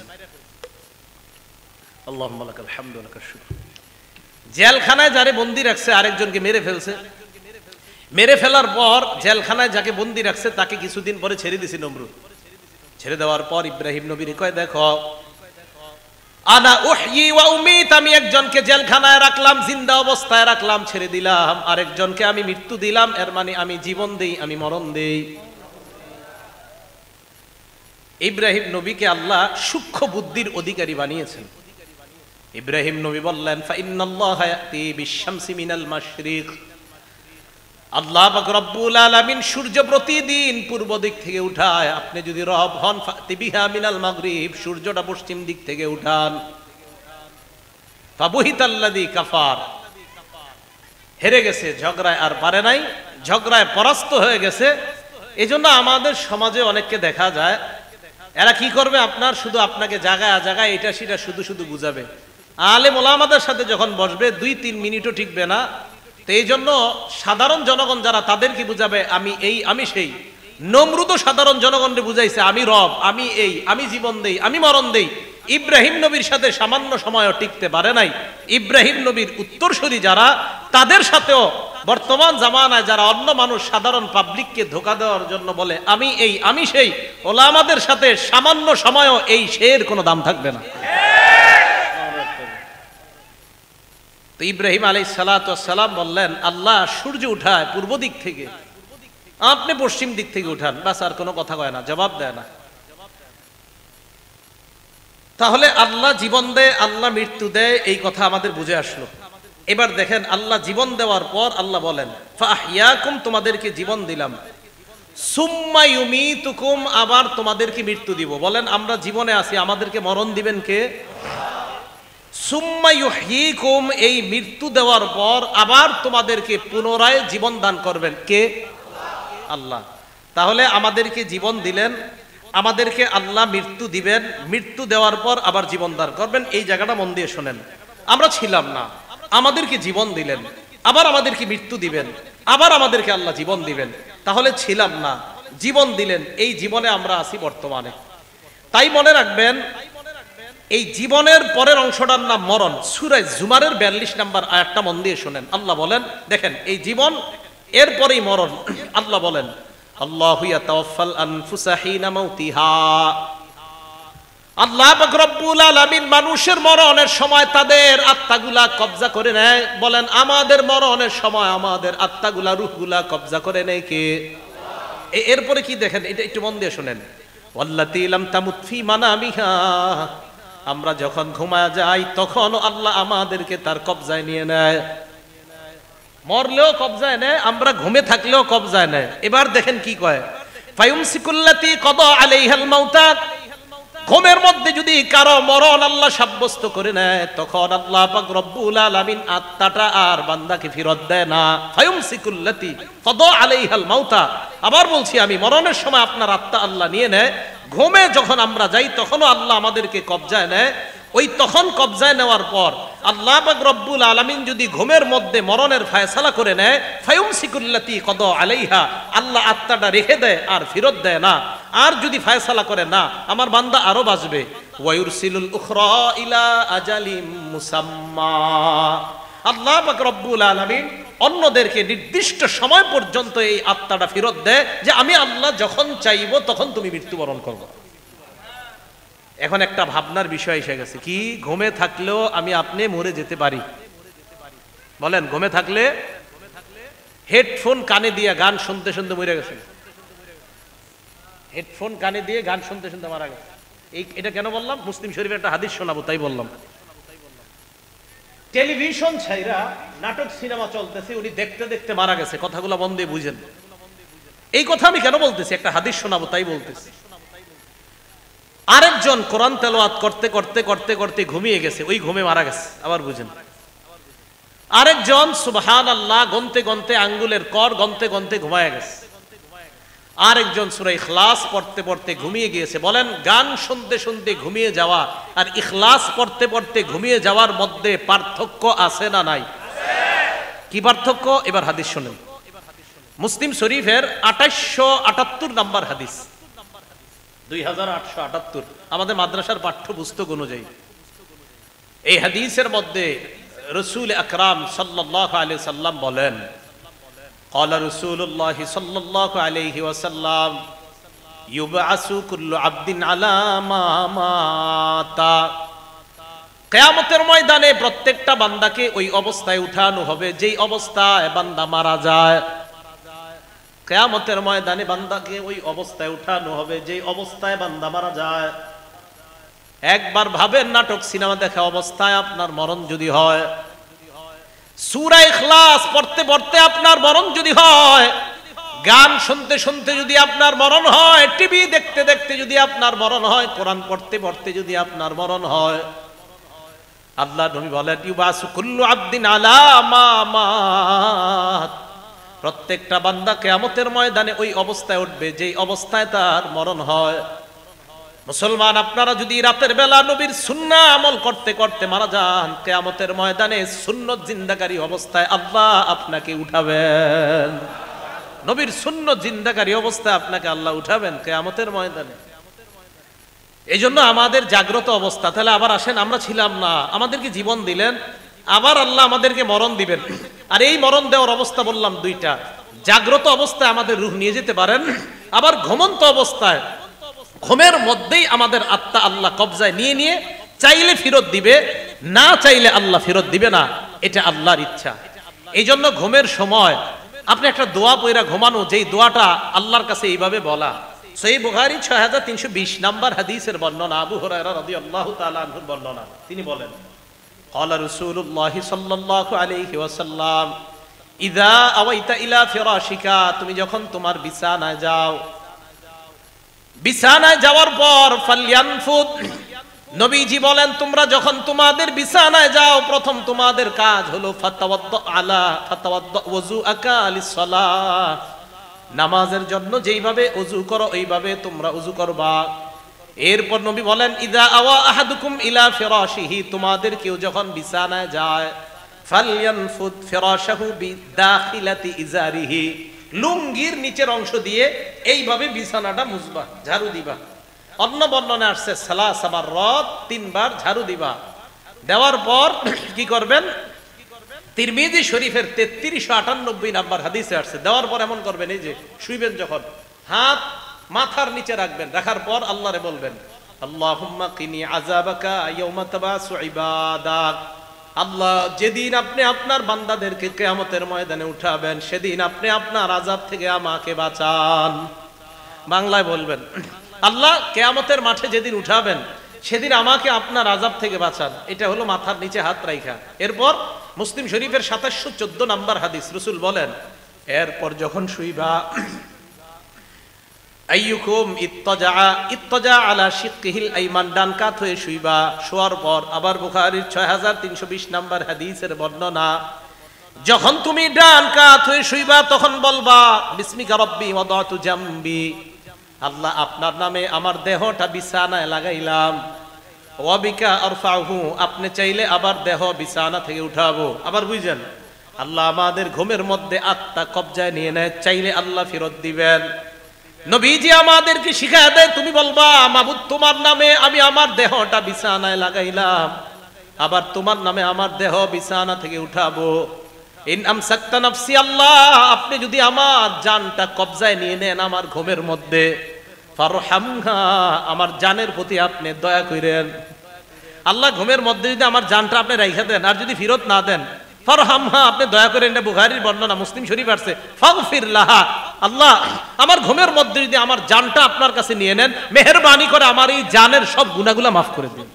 আল্লাহুম্মা লাকাল হামদু ওয়া লাকাশ শুকর। জেলখানায় যারে বন্দি রাখছে আরেকজনকে মেরে ফেলছে। মেরে ফেলার পর জেলখানায় যাকে বন্দি রাখছে তাকে কিছুদিন পরে ছেড়ে দিয়েছে নমরুদ। ছেড়ে দেওয়ার পর ইব্রাহিম নবীর কয় দেখো আনা উহয়ী ওয়া উমীত, আমি একজনকে জেলখানায় রাখলাম, জিন্দা অবস্থায় রাখলাম, ছেড়ে দিলাম। আরেকজনকে আমি মৃত্যু দিলাম, এর মানে আমি জীবন দেই, আমি মরণ দেই। ইব্রাহিম নবীকে আল্লাহ সূক্ষ্ম বুদ্ধির অধিকারী বানিয়েছেন। ইব্রাহিম নবী বললেন ফাইন্নাল্লাহা ইয়াতি বিশ-শামসি মিনাল মাশরিক, আল্লাহ পাক রব্বুল আলামিন সূর্য প্রতিদিন পূর্ব দিক থেকে উঠায়। আপনি যদি রব হন ফাতি বিহা মিনাল মাগরিব, সূর্যটা পশ্চিম দিক থেকে উঠান। ফাবুহিতাল্লাযী কাফার, হেরে গেছে, ঝগড়ায় আর পারে নাই, ঝগড়ায় পরাস্ত হয়ে গেছে। এজন্য আমাদের সমাজে অনেককে দেখা যায় এরা কি করবে, আপনার শুধু আপনাকে জায়গায় জায়গায় এটা সেটা শুধু শুধু বুঝাবে। আলেম ওলামাদের সাথে যখন বসবে 2-3 মিনিটও টিকবে না। তো এই জন্য সাধারণ জনগণ যারা, তাদেরকে বুঝাবে আমি এই, আমি সেই। নমরুদও সাধারণ জনগণকে বুঝাইছে আমি রব, আমি এই, আমি জীবন দেই, আমি মরণ দেই। ইব্রাহিম নবীর সাথে সামান্য সময়ও টিকতে পারে নাই। ইব্রাহিম নবীর উত্তরসূরি যারা, তাদের সাথেও বর্তমান জামানায় যারা অন্য মানুষ, সাধারণ পাবলিককে ধোঁকা দেওয়ার জন্য বলে আমি এই, আমি সেই, ওলামাদের সাথে সামান্য সময়ও এই শের কোনো দাম থাকবে না। তো ইব্রাহিম আলাইহিস সালাতু ওয়াস সালাম বললেন আল্লাহ সূর্য উঠায় পূর্ব দিক থেকে, আপনি পশ্চিম দিক থেকে উঠান। বাস, আর কোনো কথা কয় না, জবাব দেয় না। তাহলে আল্লাহ জীবন দেয়, আল্লাহ মৃত্যু দেয়, এই কথা আমাদের বুঝে আসলো। এবার দেখেন আল্লাহ জীবন দেওয়ার পর আল্লাহ বলেন ফাহিয়াকুম, তোমাদেরকে জীবন দিলাম, সুম্মা ইউমীতুকুম, আবার তোমাদেরকে মৃত্যু দিব। বলেন আমরা জীবনে আছি, আমাদেরকে মরণ দিবেন কে? সুম্মা ইউহয়ীকুম, এই মৃত্যু দেওয়ার পর আবার তোমাদেরকে পুনরায় জীবন দান করবেন কে? আল্লাহ। তাহলে আমাদেরকে জীবন দিলেন, আমাদেরকে আল্লাহ মৃত্যু দিবেন, মৃত্যু দেওয়ার পর আবার জীবন দান করবেন। এই জায়গাটা মন দিয়ে শোনেন। আমরা ছিলাম না, আমাদেরকে জীবন দিলেন, আবার আমাদেরকে মৃত্যু দিবেন, আবার আমাদেরকে আল্লাহ জীবন দিবেন। তাহলে ছিলাম না, জীবন দিলেন, এই জীবনে আমরা আছি বর্তমানে। তাই মনে রাখবেন এই জীবনের পরের অংশটার নাম মরণ। সূরা জুমারের 42 নম্বর আয়াতটা মন দিয়ে শোনেন। আল্লাহ বলেন, দেখেন এই জীবন, এরপরেই মরণ। আল্লাহ বলেন আল্লাহু ইয়াতাওয়াফাল আনফুসা হিনা মাউতিহা, আল্লাহ পাক রব্বুল আলামিন মানুষের মরণের সময় তাদের আত্মাগুলা কবজা করে নেয়। বলেন আমাদের মরণের সময় আমাদের আত্মাগুলা, রূহগুলা কবজা করে নেয় কে? এরপরে কি দেখেন, এটা একটু মন দিয়ে শোনেন। ওয়াল্লাতী লাম তামুত ফি মানামিহা, আমরা যখন ঘুমায় যাই তখন আল্লাহ আমাদেরকে তার কবজায় নিয়ে নেয়। মরলেও কবজায় নেয়, আমরা ঘুমে থাকলেও কবজায় নেয়। এবার দেখেন কি কয়, ফায়ুমসিকুল্লাতী কাদা আলাইহাল মাউতা, ঘুমের মধ্যে যদি কারো মরণ আল্লাহ সাব্যস্ত করে নেয়, তখন আল্লাহ পাক রব্বুল আলামিন আত্মাটা আর বান্দাকে ফেরত দেয় না। ফায়ুমসিকুল্লাতি ফাদা আলাইহাল মাউতা। আবার বলছি আমি, মরণের সময় আপনার আত্মা আল্লাহ নিয়ে নেয়, ঘুমে যখন আমরা যাই তখনও আল্লাহ আমাদেরকে কবজায় নেয়। ওই তখন কবজায় নেওয়ার পর আল্লাহ পাক রব্বুল আলামিন যদি ঘুমের মধ্যে মরণের ফায়সালা করে নেয়, ফায়ুমসিকুল্লাতি কদা আলাইহা, আল্লাহ আত্মাটা রেখে দেয় আর ফেরত দেয় না। আর যদি ফায়সালা করে না আমার বান্দা আরো বাঁচবে, ওয়ায়ুরসিলুল উখরা ইলা আজালিম মুসাম্মা, আল্লাহ পাক রব্বুল আলামিন অন্যদেরকে নির্দিষ্ট সময় পর্যন্ত এই আত্মাটা ফেরত দেয় যে আমি আল্লাহ যখন চাইবো তখন তুমি মৃত্যুবরণ করবে। এখন একটা ভাবনার বিষয় এসে গেছে, কি ঘুমে থাকলেও আমি আপনি মরে যেতে পারি? বলেন, ঘুমে থাকলে হেডফোন কানে দিয়ে গান শুনতে শুনতে মরে গেছে, হেডফোন কানে দিয়ে গান শুনতে শুনতে মারা গেছে। এটা কেন বললাম? মুসলিম শরীফের একটা হাদিস শোনাবো তাই বললাম। টেলিভিশন ছাইরা নাটক সিনেমা চলতেছে, উনি দেখতে দেখতে মারা গেছে। কথাগুলো মন দিয়ে বুঝেন। এই কথা আমি কেন বলতেছি? একটা হাদিস শোনাবো তাই বলতেছি। আরেকজন কোরআন তেলাওয়াত করতে করতে করতে করতে ঘুমিয়ে গেছে, ওই ঘুমে মারা গেছে। আবার বুঝেন, আরেকজন সুবহানাল্লাহ গনতে গনতে আঙ্গুলের কর গনতে গনতে ঘুমায় গেছে। আরেকজন সূরা ইখলাস পড়তে পড়তে ঘুমিয়ে গিয়েছে। বলেন, গান শুনতে শুনতে ঘুমিয়ে যাওয়া আর ইখলাস পড়তে পড়তে ঘুমিয়ে যাওয়ার মধ্যে পার্থক্য আছে না নাই? কি পার্থক্য? এবার হাদিস শুনেন। মুসলিম শরীফের 2878 নাম্বার হাদিস, 2878 আমাদের মাদ্রাসার পাঠ্যপুস্তক অনুযায়ী। এই হাদিসের মধ্যে রাসূল আকরাম সাল্লাল্লাহু আলাইহি সাল্লাম বলেন, قال رسول الله صلى الله عليه وسلم يبعث كل عبد على ما مات। কিয়ামতের ময়দানে প্রত্যেকটা বান্দাকে ওই অবস্থায় উঠানো হবে যেই অবস্থায় বান্দা মারা যায়। কিয়ামতের ময়দানে বান্দাকে ওই অবস্থায় উঠানো হবে যেই অবস্থায় বান্দা মারা যায়। একবার ভাবেন, নাটক সিনেমা দেখা অবস্থায় আপনার মরণ যদি হয়, সূরা ইখলাস পড়তে পড়তে আপনার মরণ যদি হয়, গান শুনতে শুনতে যদি আপনার মরণ হয়, টিভি দেখতে দেখতে যদি আপনার মরণ হয়, কোরআন পড়তে পড়তে যদি আপনার মরণ হয়, আল্লাহ নবী বলেন ইউবাসু কুল্লু আবদিন আলা মা মাত। প্রত্যেকটা বান্দা কিয়ামতের ময়দানে ওই অবস্থায় উঠবে যেই অবস্থায় তার মরণ হয়। মুসলমান, আপনারা যদি রাতের বেলা নবীর সুন্নাহ আমল করতে করতে মারা যান, কিয়ামতের ময়দানে সুন্নত জিন্দাকারী অবস্থায় আল্লাহ আপনাকে উঠাবেন। নবীর সুন্নত জিন্দাকারী অবস্থায় আপনাকে আল্লাহ উঠাবেন কিয়ামতের ময়দানে। এই জন্য আমাদের জাগ্রত অবস্থা। তাহলে আবার আসেন, আমরা ছিলাম না, আমাদেরকে জীবন দিলেন, আবার আল্লাহ আমাদেরকে মরণ দিবেন। আর এই মরণ দেওয়ার অবস্থা বললাম দুইটা। জাগ্রত অবস্থায় আমাদের রূহ নিয়ে যেতে পারেন, আবার ঘুমন্ত অবস্থায় ঘুমের মধ্যেই আমাদের আত্মা আল্লাহ কবজায় নিয়ে নিয়ে চাইলে ফেরত দিবে, না চাইলে আল্লাহ ফেরত দিবে না। এটা আল্লাহর ইচ্ছা। এই জন্য ঘুমের সময় আপনি একটা দোয়া পড়া ঘুমানো, যেই দোয়াটা আল্লাহর কাছে এইভাবে বলা। সহিহ বুখারী 6320 নাম্বার হাদিসের বর্ণনা, আবু হুরায়রা রাদিয়াল্লাহু তাআলা আনহুর বর্ণনা। তিনি বলেন, ক্বালা রাসূলুল্লাহি সাল্লাল্লাহু আলাইহি ওয়াসাল্লাম ইযা আওয়াইতা ইলা ফিরাশিকা, তুমি যখন তোমার বিছানায় যাও, বিছানায় যাওয়ার পর ফালয়ানফুদ, নবীজি বলেন তোমরা যখন তোমাদের বিছানায় যাও, প্রথম তোমাদের কাজ হলো ফাতাওয়াদ্দা ওযুআকা লিস-সালাহ, নামাজের জন্য যেইভাবে ওযু করো এইভাবে তোমরা ওযু করবা। এরপর নবী বলেন ইযা আওয়া আহাদুকুম ইলা ফিরাশিহি, তোমাদের কেউ যখন বিছানায় যায়, ফালয়ানফুদ ফিরাশাহু বিদাখিলাতি ইজারিহি, লুঙ্গির নিচের অংশ দিয়ে এইভাবে বিছানাটা মুছবা, ঝাড়ু দিবা। অন্য বর্ণনা আসছে সালাসা মাররাত, 3 বার ঝাড়ু দিবা। দেওয়ার পর কি করবেন? তিরমিজি শরীফের 3398 নাম্বার হাদিসে আসছে, দেওয়ার পর এমন করবেন, এই যে শুইবেন যখন হাত মাথার নিচে রাখবেন, রাখার পর আল্লাহরে বলবেন আল্লাহুম্মা কিনি আযাবাকা ইয়াউমা তাবাসু ইবাদাক, আল্লাহ যেদিন আপনি আপনার বান্দাদেরকে কিয়ামতের ময়দানে উঠাবেন, সেদিন আপনি আপনার আযাব থেকে আমাকে বাঁচান। বাংলায় বলবেন, আল্লাহ কিয়ামতের মাঠে যেদিন উঠাবেন সেদিন আমাকে আপনার আযাব থেকে বাঁচান। এটা হলো মাথার নিচে হাত রাখা। এরপর মুসলিম শরীফের 2714 নাম্বার হাদিস, রাসূল বলেন এরপর যখন শুইবা আইয়ুকুম ইত্তাজা আলা শিক্কিহিল আইমান, ডান কাত হয়ে শুইবা, শোয়ার পর আবার বুখারীর 6320 নাম্বার হাদিসের বর্ণনা, যখন তুমি ডান কাত হয়ে শুইবা তখন বলবা বিসমিকা রব্বি ওয়াদাতু জামবি, আল্লাহ আপনার নামে আমার দেহটা বিছানায় লাগাইলাম, ওয়া বিকা আরফাহু, আপনি চাইলে আবার দেহ বিছানা থেকে উঠাবো। আবার বুঝেন, আল্লাহ আমাদের ঘুমের মধ্যে আত্মা কবজায় নিয়ে নেয়, চাইলে আল্লাহ ফেরত দিবেন। নবীজি আমাদেরকে শিখায় দেয়, তুমি বলবা মাবুদ তোমার নামে আমি আমার দেহটা বিছানায় লাগাইলাম, আবার তোমার নামে আমার দেহ বিছানা থেকে উঠাবো। ইন আমসাকতা নাফসি, আল্লাহ আপনি যদি আমার জানটা কবজায় নিয়ে নেন আমার ঘুমের মধ্যে, ফারহামহা, আমার জানের প্রতি আপনি দয়া করেন। আল্লাহ ঘুমের মধ্যে যদি আমার জানটা আপনি রাইখা দেন আর যদি ফেরত না দেন, ফারহামহা, আপনি দয়া করেন। এটা বুখারীর বর্ণনা, মুসলিম শরীফ আছে, ফাগফির লাহা, আল্লাহ আমার ঘুমের মধ্যে যদি আমার জানটা আপনার কাছে নিয়ে নেন, মেহেরবানি করে আমার এই জানের সব গুনাহগুলো মাফ করে দিন।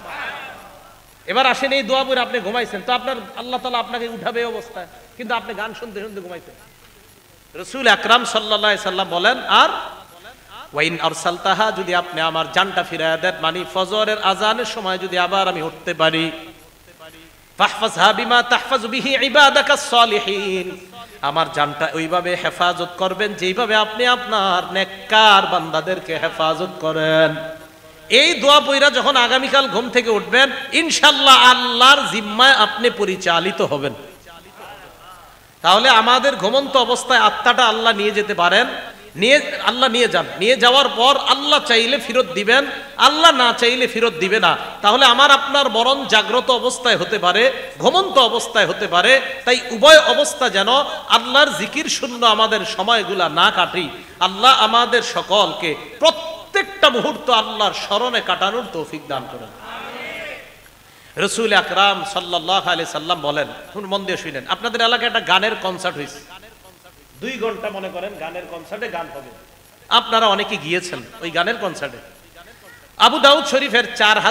এবার আসেন, এই দোয়া পড়ে আপনি ঘুমাইছেন, তো আপনার আল্লাহ তাআলা আপনাকে উঠাবে এই অবস্থায়, কিন্তু আপনি গান শুনতে শুনতে ঘুমাইছেন। রাসূল আকরাম সাল্লাল্লাহু আলাইহি সাল্লাম বলেন, আর ওয়াইন আরসালতাহা, যদি আপনি আমার জানটা ফিরায়া দেন, মানে ফজরের আজানের সময় যদি আবার আমি উঠতে পারি, ফাহফাজহা বিমা তাহফাজু বিহি ইবাদাকাস সালিহিন, আমার জানটা ওইভাবে হেফাজত করবেন যেইভাবে আপনি আপনার নেককার বান্দাদেরকে হেফাজত করেন। এই দোয়া পয়রা যখন আগামীকাল ঘুম থেকে উঠবেন, ইনশাআল্লাহ আল্লাহর জিম্মায় আপনি পরিচালিত হবেন। তাহলে আমাদের ঘুমন্ত অবস্থায় আত্মাটা আল্লাহ নিয়ে যেতে পারেন, আল্লাহ নিয়ে যান, নিয়ে যাওয়ার পর আল্লাহ চাইলে ফেরত দিবেন, আল্লাহ না চাইলে ফেরত দিবে না। তাহলে আমার আপনার মরণ জাগ্রত অবস্থায় হতে পারে, ঘুমন্ত অবস্থায় হতে পারে। তাই উভয় অবস্থা যেন আল্লাহর জিকির শূন্য আমাদের সময়গুলা না কাটি, আল্লাহ আমাদের সকলকে প্রত্যেকটা মুহূর্ত আল্লাহর স্মরণে কাটানোর তৌফিক দান করেন। রাসূল আকরাম সাল্লাল্লাহু আলাইহি সাল্লাম বলেন, মন দিয়ে শুনেন, আপনাদের এলাকায় একটা গানের কনসার্ট হয়েছে, 2 ঘন্টা মনে করেন গানের কনসার্টে গান হবে, আপনারা অনেকে গিয়েছেন ওই গানের কনসার্টে। আবু দাউদ শরীফের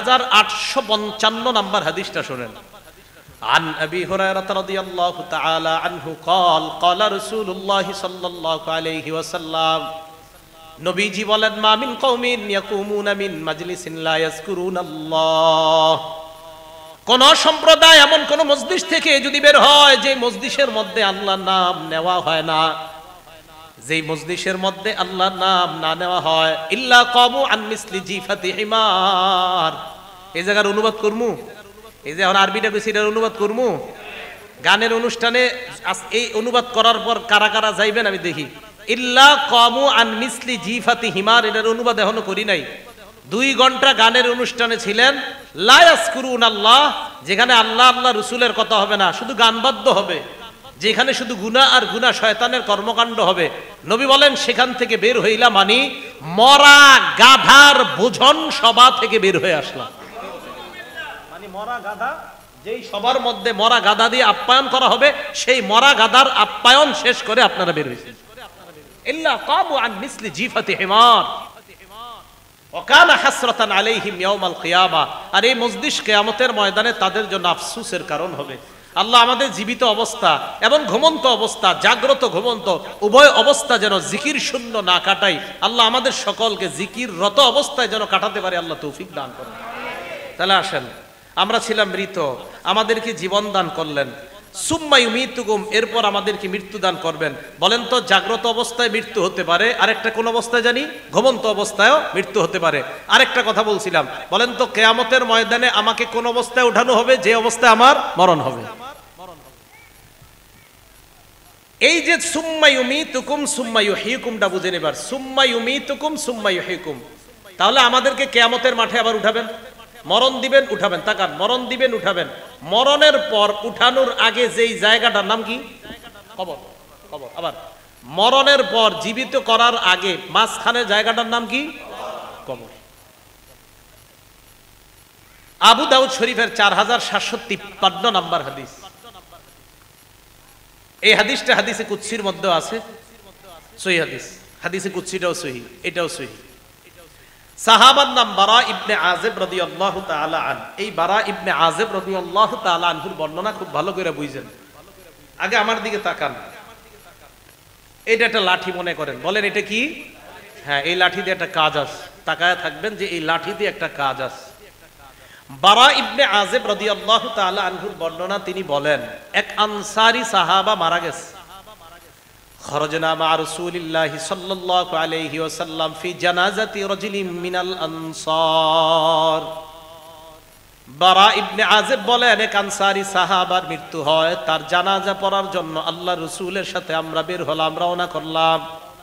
4855 নাম্বার হাদিসটা শুনেন। আন আবি হুরায়রা রাদিয়াল্লাহু তাআলা আনহু قال قال رسول الله صلى الله عليه وسلم, নবীজি বলেন, মা মিন কওমিন ইয়াকুমুনা মিন মাজলিসিন লা ইয়াজকুরুনাল্লাহ, কোন সম্প্রদায় এমন কোন মজলিস থেকে যদি বের হয় যে মজলিসের মধ্যে আল্লাহর নাম নেওয়া হয় না, যেই মজলিসের মধ্যে আল্লাহর নাম না নেওয়া হয়, ইল্লা কামু আন মিসলি জিফাতি হিমার, এই জায়গার অনুবাদ করমু, এই যে এখন আরবিটা কইছি এর অনুবাদ করমু। গানের অনুষ্ঠানে এই অনুবাদ করার পর কারা কারা যাইবেন আমি দেখি। ইল্লা কামু আন মিসলি জিফাতি হিমার, এর অনুবাদ এখনো করি নাই। 2 ঘন্টা গানের অনুষ্ঠানে ছিলেন, লা ইয়াজকুরুনাল্লাহ, যেখানে আল্লাহ আল্লাহ রাসূলের কথা হবে না, শুধু গানবাদ্য হবে, যেখানে শুধু গুনাহ আর গুনাহ শয়তানের কর্মকাণ্ড হবে। নবী বলেন, সেখান থেকে বের হইলা মানে মরা গাধার ভোজন সভা থেকে বের হয়ে আসলাম। মানে মরা গাধা, যেই সবার মধ্যে মরা গাধা দিয়ে আপ্যায়ন করা হবে, সেই মরা গাধার আপ্যায়ন শেষ করে আপনারা বের হইছেন। ইল্লা কামু আন মিসলি জিফাতি হিমার ওয়াকানা হাসরাতান আলাইহিম ইয়াউমাল কিয়ামা, আর এই মজলিস কিয়ামতের ময়দানে তাদের জন্য আফসোসের কারণ হবে। আল্লাহ আমাদের জীবিত অবস্থা এবং ঘুমন্ত অবস্থা, জাগ্রত ঘুমন্ত উভয় অবস্থা যেন জিকির শূন্য না কাটাই, আল্লাহ আমাদের সকলকে জিকিররত অবস্থায় যেন কাটাতে পারে, আল্লাহ তৌফিক দান করেন। তাহলে আসেন, আমরা ছিলাম মৃত, আমাদেরকে জীবন দান করলেন, সুম্মা ইউমিতুকুম, এরপর আমাদেরকে মৃত্যু দান করবেন। বলেন তো, জাগ্রত অবস্থায় মৃত্যু হতে পারে, আরেকটা কোন অবস্থায় জানি, ঘুমন্ত অবস্থায়ও মৃত্যু হতে পারে। আরেকটা কথা বলছিলাম, বলেন তো কিয়ামতের ময়দানে আমাকে কোন অবস্থায় উঠানো হবে, যে অবস্থায় আমার মরণ হবে। এই যে সুম্মা ইউমিতুকুম সুম্মা ইউহয়িকুমটা বুঝে নেবার, সুম্মা ইউমিতুকুম সুম্মা ইউহয়িকুম, তাহলে আমাদেরকে কিয়ামতের মাঠে আবার উঠাবেন, মরণ দিবেন, উঠাবেন, তাকান, মরণ দিবেন, উঠাবেন। মরণের পর উঠানোর আগে যেই জায়গাটার নাম কি? কবর। কবর। আবার মরণের পর জীবিত করার আগে মাঝখানে জায়গাটার নাম কি? কবর। আবু দাউদ শরীফের 4753 নাম্বার হাদিস। এই হাদিসটা হাদিসে কুদসির মধ্যে আছে, সহিহ হাদিস। হাদিসে কুদসিটাও সহিহ, এটাও সহিহ। সাহাবার নাম বারা ইবনে আযিব রাদিয়াল্লাহু তাআলা আন। এই বারা ইবনে আযিব রাদিয়াল্লাহু তাআলা আনহুর বর্ণনা খুব ভালো করে বুঝেন। আগে আমার দিকে তাকান, এটা একটা লাঠি মনে করেন, বলেন এটা কি? হ্যাঁ, এই লাঠি দিয়ে একটা কাজ আছে, তাকায় থাকবেন যে এই লাঠি দিয়ে একটা কাজ আছে। বারা ইবনে আযিব রাদিয়াল্লাহু তাআলা আনহুর বর্ণনা, তিনি বলেন এক আনসারী সাহাবা মারা গেছে। খরজনা মা রাসূলিল্লাহি সাল্লাল্লাহু আলাইহি ওয়াসাল্লাম ফি জানাজাতি রাজুলিন মিনাল আনসার। বারা ইবনে আযিব বলেন এক আনসারী সাহাবার মৃত্যু হয়, তার জানাজা পড়ার জন্য আল্লাহ রাসূলের সাথে আমরা বের হলাম, রওনা করলাম।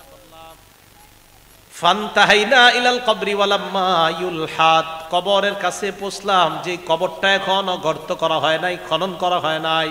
ফান্তাহাইনা ইলাল কবরি ওয়ালাম্মা ইউলহাদ, কবরের কাছে পৌঁছলাম, যে কবরটা এখনো গর্ত করা হয় নাই, খনন করা হয় নাই।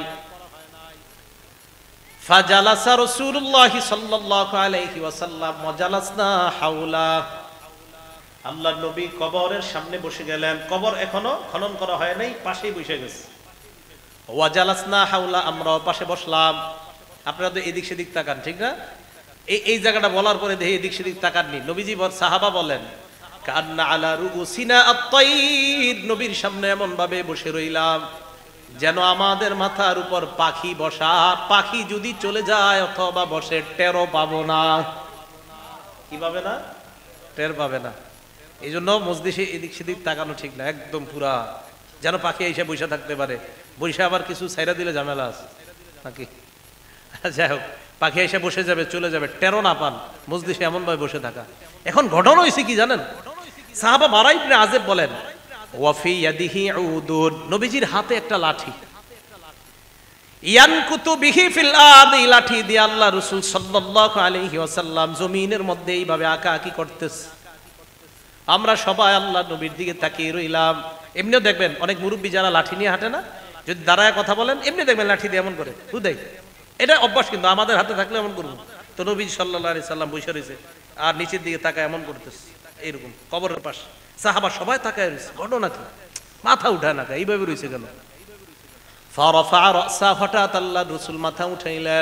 ফাজালাসা রাসূলুল্লাহ সাল্লাল্লাহু আলাইহি ওয়াসাল্লাম ওয়া জালাসনা হাওলা, আল্লাহর নবী কবরের সামনে বসে গেলেন, কবর এখনো খনন করা হয় নাই, পাশেই বসে গেছে। ওয়া জালাসনা হাওলা, আমরাও পাশে বসলাম। আপনারা তো এদিক সেদিক তাকান, ঠিক না? এই জায়গাটা বলার পরে দেখে এদিক সেদিক তাকাননি। নবীজি সাহাবা বলেন কান্না আলা রুউসিনা আত-তাইর, নবীর সামনে এমন ভাবে বসে রইলাম যেন আমাদের মাথার উপর পাখি বসা। পাখি যদি চলে যায় অথবা বসে, টেরও পাবো না। কি পাবে না? টের পাবে না। এই জন্য মজলিসে এদিক সেদিক তাকানো ঠিক না, একদম পুরা যেন পাখি এসে বসে থাকতে পারে। বসে আবার কিছু ছাইরা দিলে ঝামেলা আছে নাকি? যাই হোক, পাখি এসে বসে যাবে, চলে যাবে, টেরো না পান। মজলিসে এমন ভাবে বসে থাকা। এখন ঘটনা হয়েছে কি জানেন? সাহাবা বারা ইবনে আযিব বলেন ওয়াফি ইয়াদিহি উদুন, নবীজির হাতে একটা লাঠি। ইয়ানকুতু বিহি ফিল আরদি, লাঠি দিয়ে আল্লাহ রাসূল সাল্লাল্লাহু আলাইহি ওয়াসাল্লাম জমিনের মধ্যে এইভাবে আঁকাআঁকি করতেছে। আমরা সবাই আল্লাহ নবীর দিকে তাকিয়ে রইলাম। এমনিও দেখবেন অনেক মুরব্বী যারা লাঠি নিয়ে হাঁটে না, যদি দাঁড়ায় কথা বলেন, এমনি দেখবেন লাঠি দিয়ে এমন করে হুদাই। এটা অভ্যাস, কিন্তু আমাদের হাতে থাকলে এমন করবো। তো নবী সাল্লাল্লাহু আলাইহি সাল্লাম বসে রয়েছে আর নিচের দিকে তাকায় এমন করতেছে, এইরকম কবরের পাশে। সাহাবা সবাই তাকায় রয়েছে, ঘটনা কি? মাথা উঠায় না, এইভাবে রয়েছে কেন? ফারাফা রাসা, হঠাৎ আল্লাহ রাসূল মাথা উঠাইলেন।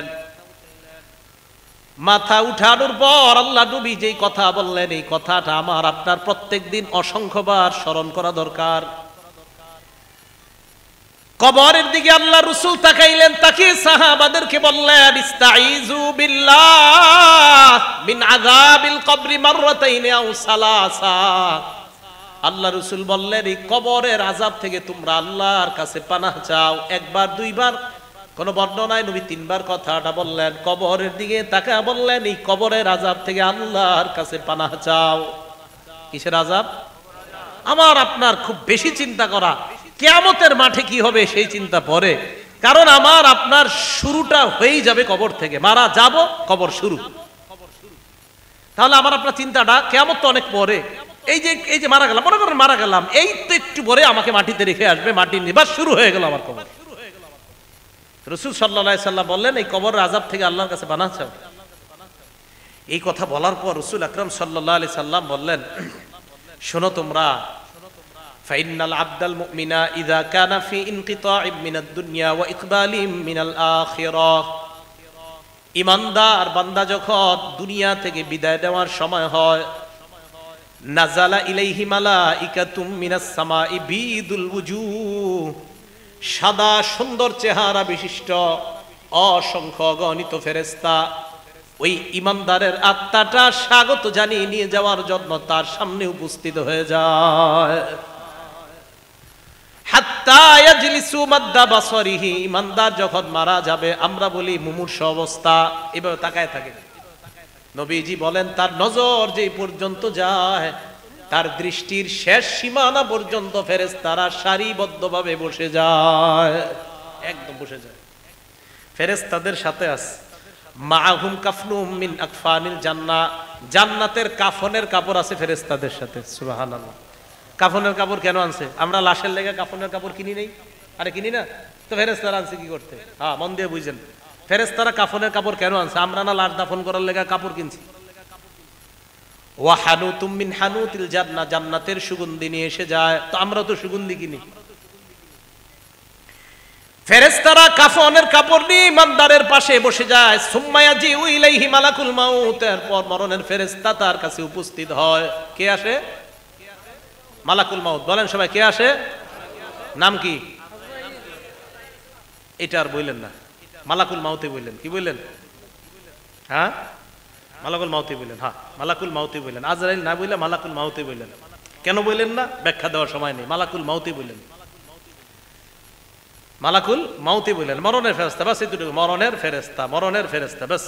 মাথা উঠানোর পর আল্লাহ নবী যেই কথা বললেন, এই কথাটা আমার আপনার প্রত্যেকদিন অসংখ্যবার স্মরণ করা দরকার। কবরের দিকে আল্লাহ রাসূল তাকাইলেন, তাকিয়ে সাহাবাদেরকে বললেন ইস্তাইযু বিল্লাহ মিন আযাবিল কবরি মাররাতাইন আও সালাসা। আল্লাহ রাসূল বললেন এই কবরের আযাব থেকে তোমরা আল্লাহর কাছে পানাহ চাও, একবার দুইবার, কোন বর্ণনায় নবী তিনবার কথাটা বললেন। কবরের দিকে তাকায় বললেন এই কবরের আযাব থেকে আল্লাহর কাছে পানাহ চাও। কিসের আযাব? আমার আপনার খুব বেশি চিন্তা করা কিয়ামতের মাঠে কি হবে সেই চিন্তা পরে, কারণ আমার আপনার শুরুটা হয়েই যাবে কবর থেকে। মারা যাব, কবর শুরু। তাহলে আমার আপনার চিন্তাটা কিয়ামত তো অনেক পরে। এই যে মারা গেলাম, মনে করেন মারা গেলাম, এই তো একটু পরে আমাকে মাটিতে রেখে আসবে, মাটির নিবাস শুরু হয়ে গেল আমার কবর। রাসূল সাল্লাল্লাহু আলাইহি সাল্লাম বললেন এই কবরের আযাব থেকে আল্লাহর কাছে পানাহ চাও। এই কথা বলার পর রাসূল আকরাম সাল্লাল্লাহু আলাইহি সাল্লাম বললেন শোনো তোমরা, ফাইনাল আবদাল মুমিনা ইযা কানা ফি ইনকিতাইম মিনাদ দুনিয়া ওয়া ইকবালিম মিনাল আখিরাহ, ঈমানদার বান্দা যখন দুনিয়া থেকে বিদায় নেওয়ার সময় হয়, নাযালা ইলাইহি মালাইকাতুম মিনাস সামাই বিদুল ওয়ুজুহ, সাদা সুন্দর চেহারা বিশিষ্ট অসংখ্য অগণিত ফেরেশতা ওই ঈমানদারের আত্মাটা স্বাগত জানিয়ে নিয়ে যাওয়ার জন্য তার সামনে উপস্থিত হয়ে যায়। হাত্তা ইয়াজলিসু মাদ্দা বাসরিহি, ঈমানদার যখন মারা যাবে, আমরা বলি মুমূর্ষু অবস্থা, এভাবে তাকায় থাকে। নবীজি বলেন তার নজর যেই পর্যন্ত যায়, তার দৃষ্টির শেষ সীমানা পর্যন্ত ফেরেশতারা সারিবদ্ধভাবে বসে যায়, একদম বসে যায়। ফেরেশতাদের সাথে আছে মাআহুম কাফনুম মিন আকফানিল জান্নাহ, জান্নাতের কাফনের কাপড় আছে ফেরেশতাদের সাথে। সুবহানাল্লাহ। কাফনের কাপড় কেন আনছে? আমরা লাশের লেগে কাফনের কাপড় কিনি নেই? আরে কিনি না তো, ফেরেশতারা আনছে কি করতে? হ্যাঁ, মন দিয়ে বুঝেন, ফেরেশতারা কাফনের কাপড় কেন আনছে? আমরা না লাশ দাফন করার লেগে কাপড় কিনছি। ওয়া হানুতুম মিন হানুতিল জান্নাহ, জান্নাতের সুগন্ধি নিয়ে এসে যায়, তো আমরা তো সুগন্ধি কিনি। ফেরেশতারা কাফনের কাপড় নিয়ে ইমানদারের পাশে বসে যায়। সুম্মা ইয়াজিউ ইলাইহি মালাকুল মাউত, এরপর মরণের ফেরেশতা তার কাছে উপস্থিত হয়। কে আসে? মালাকুল মাউত। বলেন সবাই, কে আসে? নাম কি? এটা আর বললেন না, মালাকুল মাউতে বললেন। কি বললেন? হ্যাঁ, মালাকুল মাউতি বললেন, হ্যাঁ মালাকুল মাউতি বললেন, আজরাইল না বললে মালাকুল মাউতি বললেন। কেন বললেন না ব্যাখ্যা দেওয়ার সময় নেই, মালাকুল মাউতি বললেন, মালাকুল মাউতি বললেন, মরণের ফেরেশতা, বাস এতটুকু, মরণের ফেরেশতা, মরণের ফেরেশতা, বাস।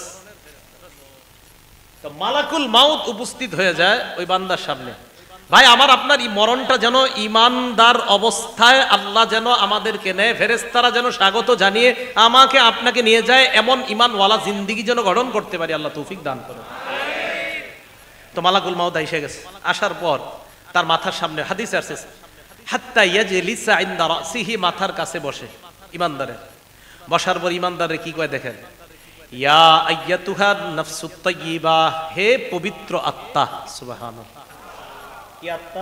তো মালাকুল মাউত উপস্থিত হয়ে যায় ওই বান্দার সামনে। ভাই আমার আপনার এই মরণটা যেন ইমানদার অবস্থায় আল্লাহ যেন আমাদেরকে নেয়, ফেরেশতারা যেন স্বাগত জানিয়ে আমাকে আপনাকে নিয়ে যায়, এমন ইমানওয়ালা জিন্দেগি যেন গঠন করতে পারি, আল্লাহ তৌফিক দান করুন। তো মালাকুল মাউত এসে গেছে, আসার পর তার মাথার সামনে হাদিসে আসছে হাত্তা ইয়াজলিসা ইনদা রাসিহি, মাথার কাছে বসে ইমানদারের। বসার পর ইমানদারের কি কয় দেখেন, ইয়া আইয়াতুহা নাফসুত তাইয়্যিবা, হে পবিত্র আত্মা, সুবহানাল্লাহ, কি আত্মা,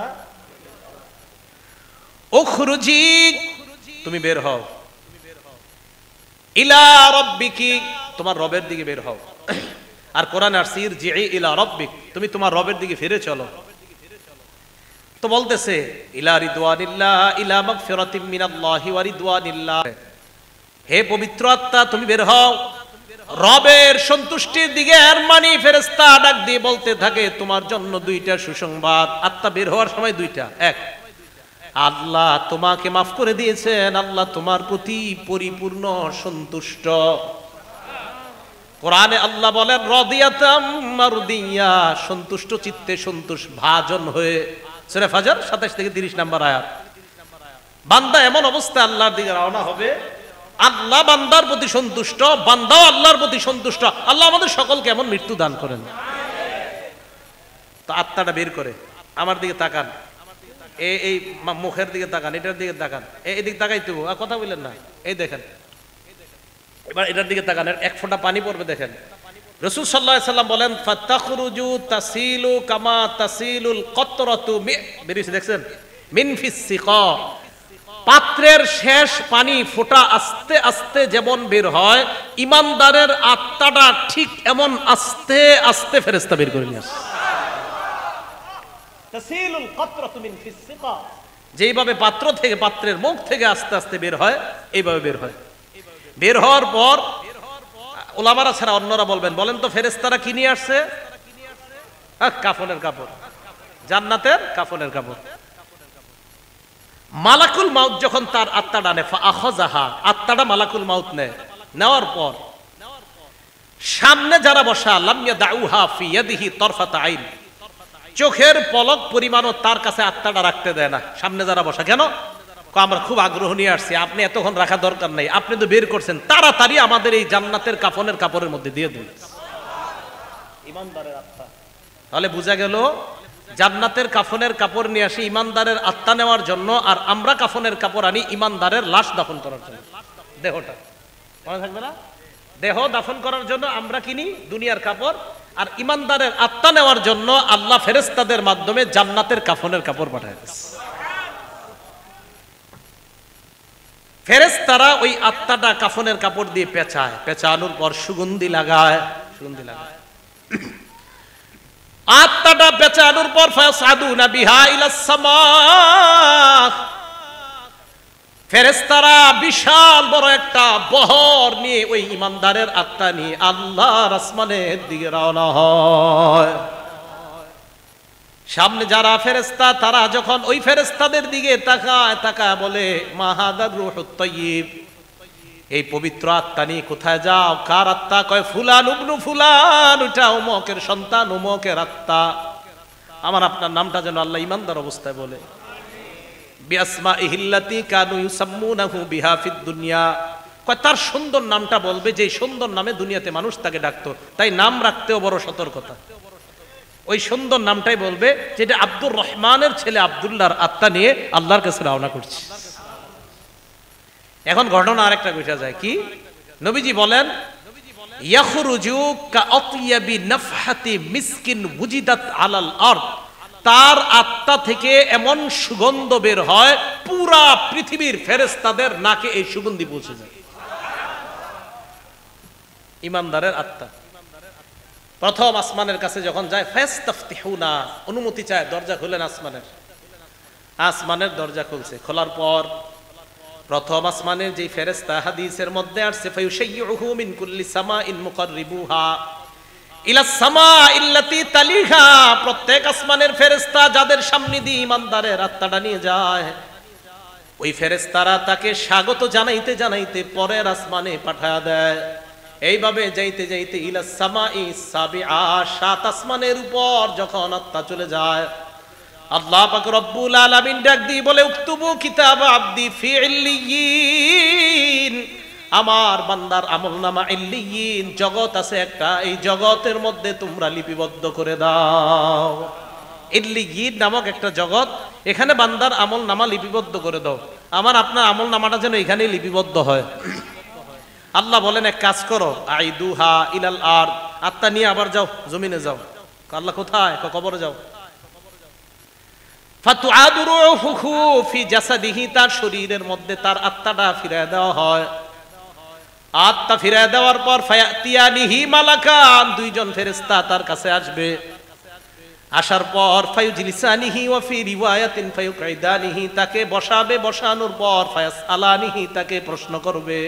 উখরুজি, তুমি বের হও, ইলা রাব্বিকি, তোমার রবের দিকে বের হও। আর কোরআনে আসছে ইরজিই ইলা রাব্বিক, তুমি তোমার রবের দিকে ফিরে চলো। তো বলতেছে ইলা রিদওয়ানিল্লাহ, ইলা মাগফিরাতিম মিনাল্লাহি ওয়া রিদওয়ানিল্লাহ, হে পবিত্র আত্মা তুমি বের হও রবের সন্তুষ্টির দিকে। আর মানি ফেরেশতা ডাক দিয়ে বলতে থাকে তোমার জন্য দুইটা সুসংবাদ। আত্মা বের হওয়ার সময় দুইটা, এক, আল্লাহ তোমাকে মাফ করে দিয়েছেন, আল্লাহ তোমার প্রতি পরিপূর্ণ সন্তুষ্ট। কোরআনে আল্লাহ বলেন রাদিয়াতাম মারদিয়া, সন্তুষ্ট চিত্তে সন্তোষ ভাজন হয়ে, সূরা ফাজর 27 থেকে 30 নম্বর আয়াত। বান্দা এমন অবস্থা আল্লাহর দিকে রওনা হবে, আল্লাহ বান্দার প্রতি সন্তুষ্ট, বান্দাও আল্লাহর প্রতি সন্তুষ্ট। আল্লাহ আমাদের সকলকে এমন মৃত্যু দান করেন। তো আত্মাটা বের করে আমার দিকে তাকান, এই মুখের দিকে তাকান, এটার দিকে তাকান, এদিকে তাকাইতে কথা বললেন না, এই দেখেন, এবার এটার দিকে তাকান, এক ফোঁটা পানি পড়বে দেখেন। রাসূল সাল্লাল্লাহু আলাইহি সাল্লাম বলেন ফাতাখরুজু তাসিলু কামা তাসিলুল কতরাতু, বেরিয়েছে দেখছেন, মিন ফিস সিকা, পাত্রের শেষ পানি ফোঁটা আস্তে আস্তে যেমন বের হয়, ইমানদারের আত্মাটা ঠিক এমন আস্তে আস্তে ফেরেশতা বের করে নিয়ে আসে। তাসিলুল কতরাতু মিন ফিস সিকা, যেইভাবে পাত্র থেকে, পাত্রের মুখ থেকে আস্তে আস্তে বের হয়, এইভাবে বের হয়। বের হওয়ার পর ওলামারা ছাড়া অন্যরা বলবেন, বলেন তো ফেরেশতারা কি নিয়ে আসছে? কাফনের কাপড়, জান্নাতের কাফনের কাপড়। মালাকুল মাউত যখন তার আত্মাটা নেয়, ফাআখাযাহা, আত্মাটা মালাকুল মাউত নেয়, নেওয়ার পর সামনে যারা বসা, লাম ইয়াদাউহা ফি ইয়াদিহি তরফাতা আইন, চোখের পলক পরিমাণও তার কাছে আত্মাটা রাখতে দেয় না। সামনে যারা বসা, কেন? আমরা খুব আগ্রহ নিয়ে আসছি, আপনি এতক্ষণ রাখা দরকার নেই, আপনি তো বের করছেন, তাড়াতাড়ি আমাদের এই জান্নাতের কাফনের কাপড়ের মধ্যে দিয়ে দিন। ইমানদারের আত্মা, তাহলে বোঝা গেল জান্নাতের কাফনের কাপড় নিয়ে আসি ইমানদারের আত্মা নেওয়ার জন্য, আর আমরা কাফনের কাপড় আনি ইমানদারের লাশ দাফন করার জন্য। দেহটা মনে থাকবে না, দেহ দাফন করার জন্য আমরা কিনি দুনিয়ার কাপড়, আর ইমানদারের আত্মা নেওয়ার জন্য আল্লাহ ফেরেশতাদের মাধ্যমে জান্নাতের কাফনের কাপড় পাঠায় দিয়েছে। ফেরেশতারা ওই আত্মাটা কাফনের কাপড় দিয়ে পেঁচায়, পেঁচানোর পর সুগন্ধি লাগায়, সুগন্ধি লাগায়। আত্মাটা পেঁচানোর পর ফাসাদুনা বিহা ইলাস সামা, ফেরেশতারা বিশাল বড় একটা বহর নিয়ে ওই ইমানদারের আত্মা নিয়ে আল্লাহর আসমানের দিকে রওনা হয়। সামনে যারা ফেরেশতা, তারা যখন ওই ফেরেশতাদের দিকে তাকায়, তাকায় বলে মা হাদার রূহুত তাইয়্যিব, এই পবিত্র আত্মা নিয়ে কোথায় যাও? কার আত্মা? কয় ফুলান ইবনু ফুলান, ওটা অমুকের সন্তান, অমুকের আত্মা। আমার আপনার নামটা যেন আল্লাহ ইমানদার অবস্থায় বলে, বিআসমাইহিল্লাতী কানু ইউসাম্মুনাহু বিহা ফিদ দুনিয়া, কয় তার সুন্দর নামটা বলবে, যে সুন্দর নামে দুনিয়াতে মানুষ তাকে ডাকতো, তাই নাম রাখতেও বড় সতর্কতা। ওই সুন্দর নামটাই বলবে, যেটা আব্দুর রহমানের ছেলে আব্দুল্লাহর আত্মা নিয়ে আল্লাহর কাছে রওনা করছে। এখন ঘটনা আরেকটা বোঝা যায়, কি? নবীজি বলেন ইয়াখরুজু কাআতিয়াবি নাফহাতি মিসকিন বুজিদাত আলাল আরদ, তার আত্মা থেকে এমন সুগন্ধ বের হয় পুরা পৃথিবীর ফেরেশতাদের নাকে এই সুগন্ধি পৌঁছে যায়। ইমানদারের আত্মা প্রথম আসমানের কাছে যখন যায়, ফাস্তাফতিহুনা, অনুমতি চায়, দরজা খুলেন আসমানের। আসমানের দরজা খুলছে, খোলার পর প্রথম আসমানের যে ফেরেশতা হাদিসের মধ্যে আসছে ফায়ুশাইয়ুহু মিন কুল্লি সামাইন মুকাররিবুহা, ইলাস সামা ইল্লাতি তালিহা, প্রত্যেক আসমানের ফেরেশতা যাদের সামনে দিয়ে ইমানদারের আত্মাটা নিয়ে যায়, ওই ফেরেশতারা তাকে স্বাগত জানাইতে জানাইতে পরের আসমানে পাঠায়া দেয়। এইভাবে যাইতে যাইতে ইলাস সামাই সাবিআ, 7 আসমানের উপর যখন আত্মা চলে যায়, আল্লাহ পাক রব্বুল আলামিন ডাক দিয়ে বলে, উকতুবু কিতাব আব্দি ফি ইল্লিয়িন, আমার বান্দার আমলনামা ইল্লিয়িন জগৎ আছে একটা, এই জগতের মধ্যে তোমরা লিপিবদ্ধ করে দাও। ইল্লিয়িন নামক একটা জগৎ, এখানে বান্দার আমলনামা লিপিবদ্ধ করে দাও। আমার আপনার আমলনামাটা যেন এখানেই লিপিবদ্ধ হয়। আল্লাহ বলেন, এক কাজ করো, আইদুহা ইলাল আরদ, আত্মা নিয়ে আবার যাও, জমিনে যাও। আল্লাহ কোথায়? কবরে যাও। ফাতুআদু রূহুহু ফি জাসাদিহি, তার শরীরের মধ্যে তার আত্মাটা ফিরিয়ে দেওয়া হয়। আত্মা ফিরিয়ে দেওয়ার পর ফায়াতিয়ানিহি মালাকান, 2 জন ফেরেশতা তার কাছে আসবে। আসার পর ফায়ুজলিসানিহি ওয়া ফি রিওয়ায়াতিন ফায়ুকঈদানিহি, তাকে বসাবে, বসানোর পর ফায়াসআলানিহি, তাকে প্রশ্ন করবে।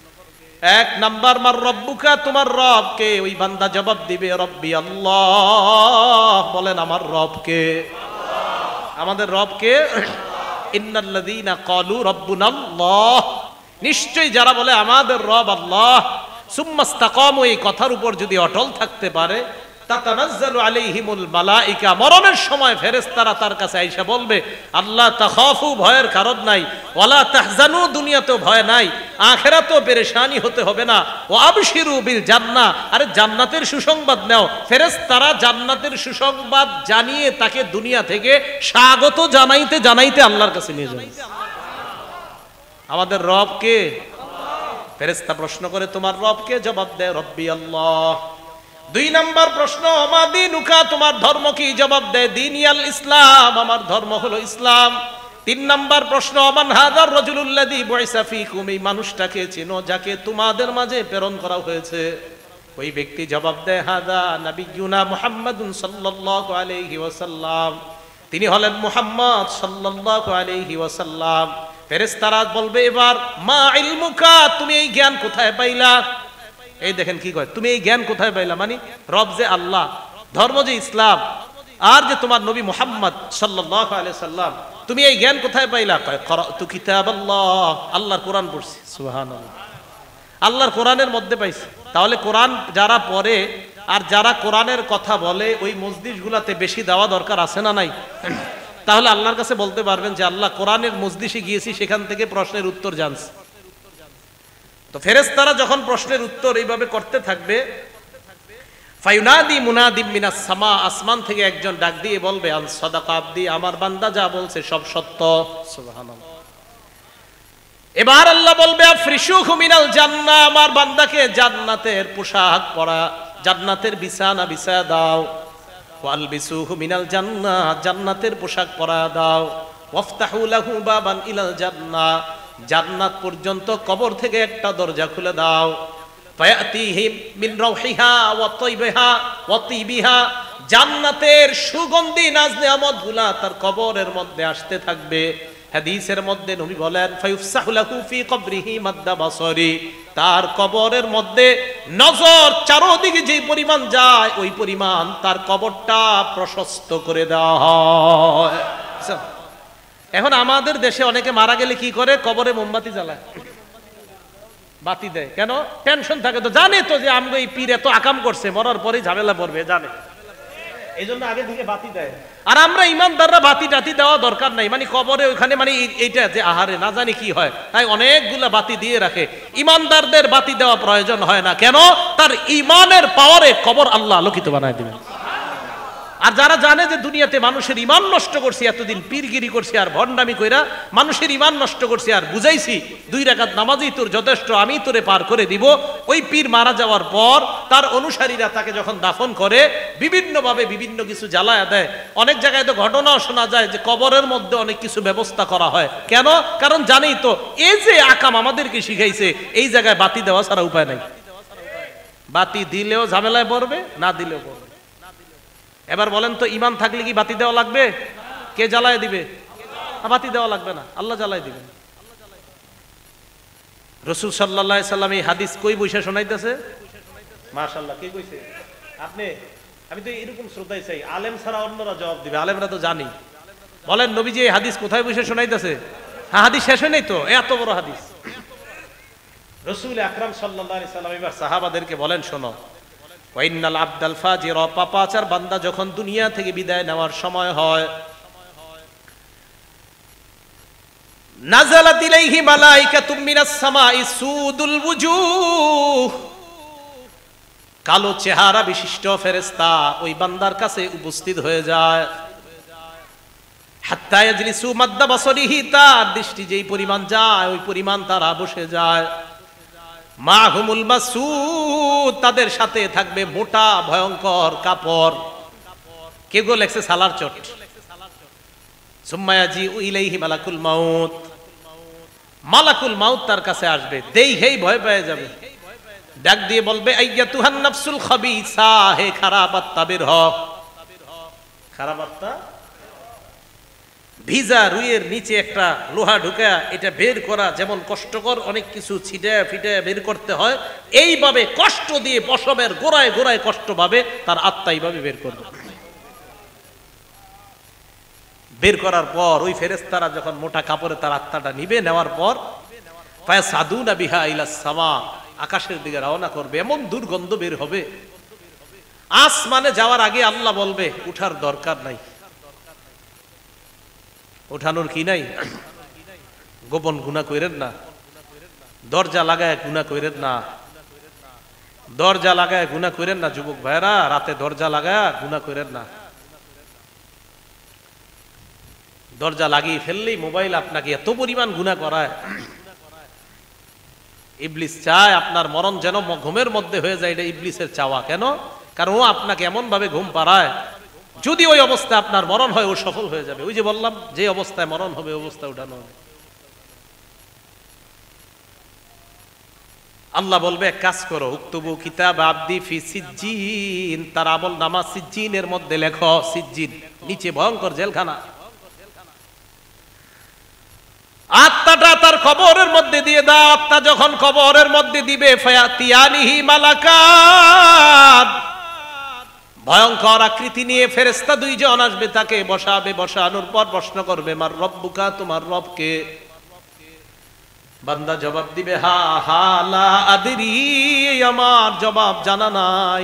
1 নাম্বার, মার রব্বুকা, তোমার রব কে? ওই বান্দা জবাব দিবে, রব্বি আল্লাহ। বলেন, আমার রব কে? আমাদের রব কে? ইন্নাল্লাযীনা ক্বালু রাব্বুনাল্লাহ, নিশ্চয়ই যারা বলে আমাদের রব আল্লাহ, সুম্মাস্তাকামু, এই কথার উপর যদি অটল থাকতে পারে, তাতানাজ্জালু আলাইহিমুল মালাইকা, মরণের সময় ফেরেশতারা তার কাছে আইসা বলবে, আল্লাহ তাখাফু, ভয়ের কারণ নাই, ওয়ালা তাহজানু, দুনিয়াতেও ভয় নাই, আখিরাতেও পেরেশানি হতে হবে না, ওয়া আবশিরু বিল জান্নাহ, আরে জান্নাতের সুসংবাদ নাও। ফেরেশতারা জান্নাতের সুসংবাদ জানিয়ে তাকে দুনিয়া থেকে স্বাগত জানাইতে জানাইতে আল্লাহর কাছে নিয়ে যাবে। আমাদের রব কে? ফেরেশতা প্রশ্ন করে, তোমার রব কে? জবাব দেয়, রব্বি আল্লাহ। 2 নাম্বার প্রশ্ন, মা দীনুকা, তোমার ধর্ম কি? জবাব দেয়, দীনিয়াল ইসলাম, আমার ধর্ম হলো ইসলাম। 3 নাম্বার প্রশ্ন, মান হাযার রাজুলুল্লাযী বুইসা ফীকুম, এই মানুষটাকে চেনো যাকে তোমাদের মাঝে প্রেরণ করা হয়েছে? ওই ব্যক্তি জবাব দেয়, হাযা নাবিয়্যুনা মুহাম্মাদুন সাল্লাল্লাহু আলাইহি ওয়াসাল্লাম, তিনি হলেন মুহাম্মদ সাল্লাল্লাহু আলাইহি ওয়াসাল্লাম। ফেরেশতারা বলবে এবার, মা ইলমুকা, তুমি এই জ্ঞান কোথায় পাইলা? এই দেখেন কি কয়, তুমি এই জ্ঞান কোথায় পাইলা? মানে রব যে আল্লাহ, ধর্ম যে ইসলাম, আর যে তোমার নবী মুহাম্মদ সাল্লাল্লাহু আলাইহি সাল্লাম, তুমি এই জ্ঞান কোথায় পাইলা? কয়, ক্বরাতু কিতাবাল্লাহ, আল্লাহর কোরআন পড়ছি। সুবহানাল্লাহ, আল্লাহর কোরআনের মধ্যে পাইছি। তাহলে কোরআন যারা পড়ে আর যারা কোরআনের কথা বলে, ওই মজলিসগুলাতে বেশি দেওয়া দরকার আছে না নাই? তাহলে আল্লাহর কাছে বলতে পারবেন যে আল্লাহ, কোরআনের মজলিসে গিয়েছি, সেখান থেকে প্রশ্নের উত্তর জানছি। তো ফেরেশতারা যখন প্রশ্নের উত্তর এইভাবে করতে থাকবে, ফায়ুনাদি মুনাদিম মিনাস সামা, আসমান থেকে একজন ডাক দিয়ে বলবে, আন সাদাকা আবদি, আমার বান্দা যা বলছে সব সত্য। সুবহানাল্লাহ। এবার আল্লাহ বলবে, আফরিশুহু মিনাল জান্নাহ, আমার বান্দাকে জান্নাতের পোশাক পরা, জান্নাতের বিছানা বিছায়া দাও। ওয়ালবিসুহু মিনাল জান্নাহ, জান্নাতের পোশাক পরা দাও। ওয়াফতাহু লাহু বাবান ইলাল জান্নাহ, জান্নাত পর্যন্ত কবর থেকে একটা দরজা খুলে দাও। ফায়াতিহি মিন রাউহিহা ওয়া তাইবিহা ওয়া তিবিহা, জান্নাতের সুগন্ধি নাজ নেয়ামতগুলা তার কবরের মধ্যে আসতে থাকবে। হাদিসের মধ্যে নবী বলেন, ফায়ুফসাহু লাহু ফি কবরিহি মাদ্দা বাসরি, তার কবরের মধ্যে নজর চারদিকে যে পরিমাণ যায়, ওই পরিমাণ তার কবরটা প্রশস্ত করে দেওয়া হয়। এখন আমাদের দেশে অনেকে মারা গেলে কি করে? কবরে মোমবাতি জ্বালায়, বাতি দেয়। কেন? টেনশন থাকে, তো জানে তো যে আমি এই পীর এত আকাম করছে, মরার পরে ঝামেলা পড়বে, জানে, এই জন্য আগে থেকে বাতি দেয়। আর আমরা ইমানদাররা বাতি টাতি দেওয়া দরকার নাই, মানে কবরে ওইখানে মানে এইটা যে আহারে না জানি কি হয়, তাই অনেকগুলা বাতি দিয়ে রাখে। ইমানদারদের বাতি দেওয়া প্রয়োজন হয় না। কেন? তার ইমানের পাওয়ারে কবর আল্লাহ আলোকিত বানায় দিবেন। আর যারা জানে যে দুনিয়াতে মানুষের ইমান নষ্ট করছি, এতদিন পীরগিরি করছি আর ভণ্ডামি কইরা মানুষের ইমান নষ্ট করছি, আর বুঝাইছি 2 রাকাত নামাজই তোর যথেষ্ট, আমি তোরে পার করে দিব, ওই পীর মারা যাওয়ার পর তার অনুসারীরা তাকে যখন দাফন করে বিভিন্নভাবে বিভিন্ন কিছু জ্বালায়া দেয়। অনেক জায়গায় তো ঘটনাও শোনা যায় যে কবরের মধ্যে অনেক কিছু ব্যবস্থা করা হয়। কেন? কারণ জানেই তো এই যে আকাম আমাদেরকে শিখাইছে, এই জায়গায় বাতি দেওয়া ছাড়া উপায় নাই। বাতি দিলেও ঝামেলায় পড়বে, না দিলেও পড়বে। এবার বলেন তো, ইমান থাকলে কি বাতি দেওয়া লাগবে? কে জ্বালায় দিবে? বাতি দেওয়া লাগবে না, আল্লাহ জ্বালায় দিবেন। রাসূল সাল্লাল্লাহু আলাইহি সাল্লাম এই হাদিস কই বইসা শোনাইতেছে? মাশাআল্লাহ, কে কইছে? আপনি, আমি তো এরকম শ্রদ্ধাই চাই, আলেম ছাড়া অন্যরা জবাব দিবে, আলেমরা তো জানি। বলেন নবীজি এই হাদিস কোথায় বসে শোনাইতেছে? হ্যাঁ, হাদিস শেষ হয় নাই তো, এত বড় হাদিস। রাসূল আকরাম সাল্লাল্লাহু আলাইহি সাল্লাম এবার সাহাবাদেরকে বলেন, শোনো, ওয়াইনাল আবদাল ফাজির, পাপাচার বান্দা যখন দুনিয়া থেকে বিদায় নেওয়ার সময় হয়, নাযালাত ইলাইহি মালাইকাতুম মিনাস সামাই সুদুল ওয়ুজুহ, কালো চেহারা বিশিষ্ট ফেরেশতা ওই বান্দার কাছে উপস্থিত হয়ে যায়। হাত্তা ইয়াজলিসু মাদ্দা বাসরিহি, তার দৃষ্টি যেই পরিমাণ যায় ওই পরিমাণ তারা বসে যায়। মাহুমুল মাসুদ, তাদের সাথে থাকবে মোটা ভয়ঙ্কর কাপড়, কেউ লেখছে সালার চট। সুম্মা ইয়াজিউ ইলাইহি মালাকুল মাউত, মালাকুল মাউত তার কাছে আসবে, দেখেই ভয় পেয়ে যাবে, ডাক দিয়ে বলবে, আইয়াতুহান নাফসুল খাবিসা, হে খারাপ আত্মা বের হ। খারাপ আত্মা, ভিজা রুইয়ের নিচে একটা লোহা ঢুকা এটা বের করা যেমন কষ্টকর, অনেক কিছু ছিটে ফিটে বের করতে হয়, এইভাবে কষ্ট দিয়ে পশমের গোড়ায় গোড়ায় কষ্ট পাবে তার আত্মা, এইভাবে বের করবে। বের করার পর ওই ফেরেশতারা যখন মোটা কাপড়ে তার আত্মাটা নিবে, নেওয়ার পর ফায়াসাদুনা বিহা ইলাস সামা, আকাশের দিকে রওনা করবে। এমন দুর্গন্ধ বের হবে, আসমানে যাওয়ার আগে আল্লাহ বলবে উঠার দরকার নাই, ওঠানোর কি নাই, গোপন গুনাহ কইরেন না, দরজা লাগায় গুনাহ কইরেন না, দরজা লাগায় গুনাহ কইরেন না। যুবক ভাইরা, রাতে দরজা লাগায় গুনাহ কইরেন না। দরজা লাগিয়ে ফেললেই মোবাইল আপনাকে এত পরিমাণ গুনাহ করায়। ইবলিস চায় আপনার মরণ যেন ঘুমের মধ্যে হয়ে যায়, এটা ইবলিসের চাওয়া। কেন? কারণ ও আপনাকে এমন ভাবে ঘুম পাড়ায়, যদি ওই অবস্থায় আপনার মরণ হয় ও সফল হয়ে যাবে। ওই যে বললাম, যে অবস্থায় মরণ হবে অবস্থায় উঠানো হবে। আল্লাহ বলবে, এক কাজ করো, উক্তুবু কিতাব আবদি ফি সিজ্জিন, তার আমল নামা সিজ্জিনের মধ্যে লেখো। সিজ্জিন নিচে ভয়ঙ্কর জেলখানা। আত্মাটা তার কবরের মধ্যে দিয়ে দাও। আত্মা যখন কবরের মধ্যে দিবে, ফায়াতিয়ানিহি মালাকান, ভয়ঙ্কর আকৃতি নিয়ে ফেরেশতা দুইজন আসবে, তাকে বসাবে। বসানোর পর প্রশ্ন করবে, মার রব্বুকা, তোমার রব কে? বান্দা জবাব দিবে, হা হা লা আদরি, আমার জবাব জানা নাই।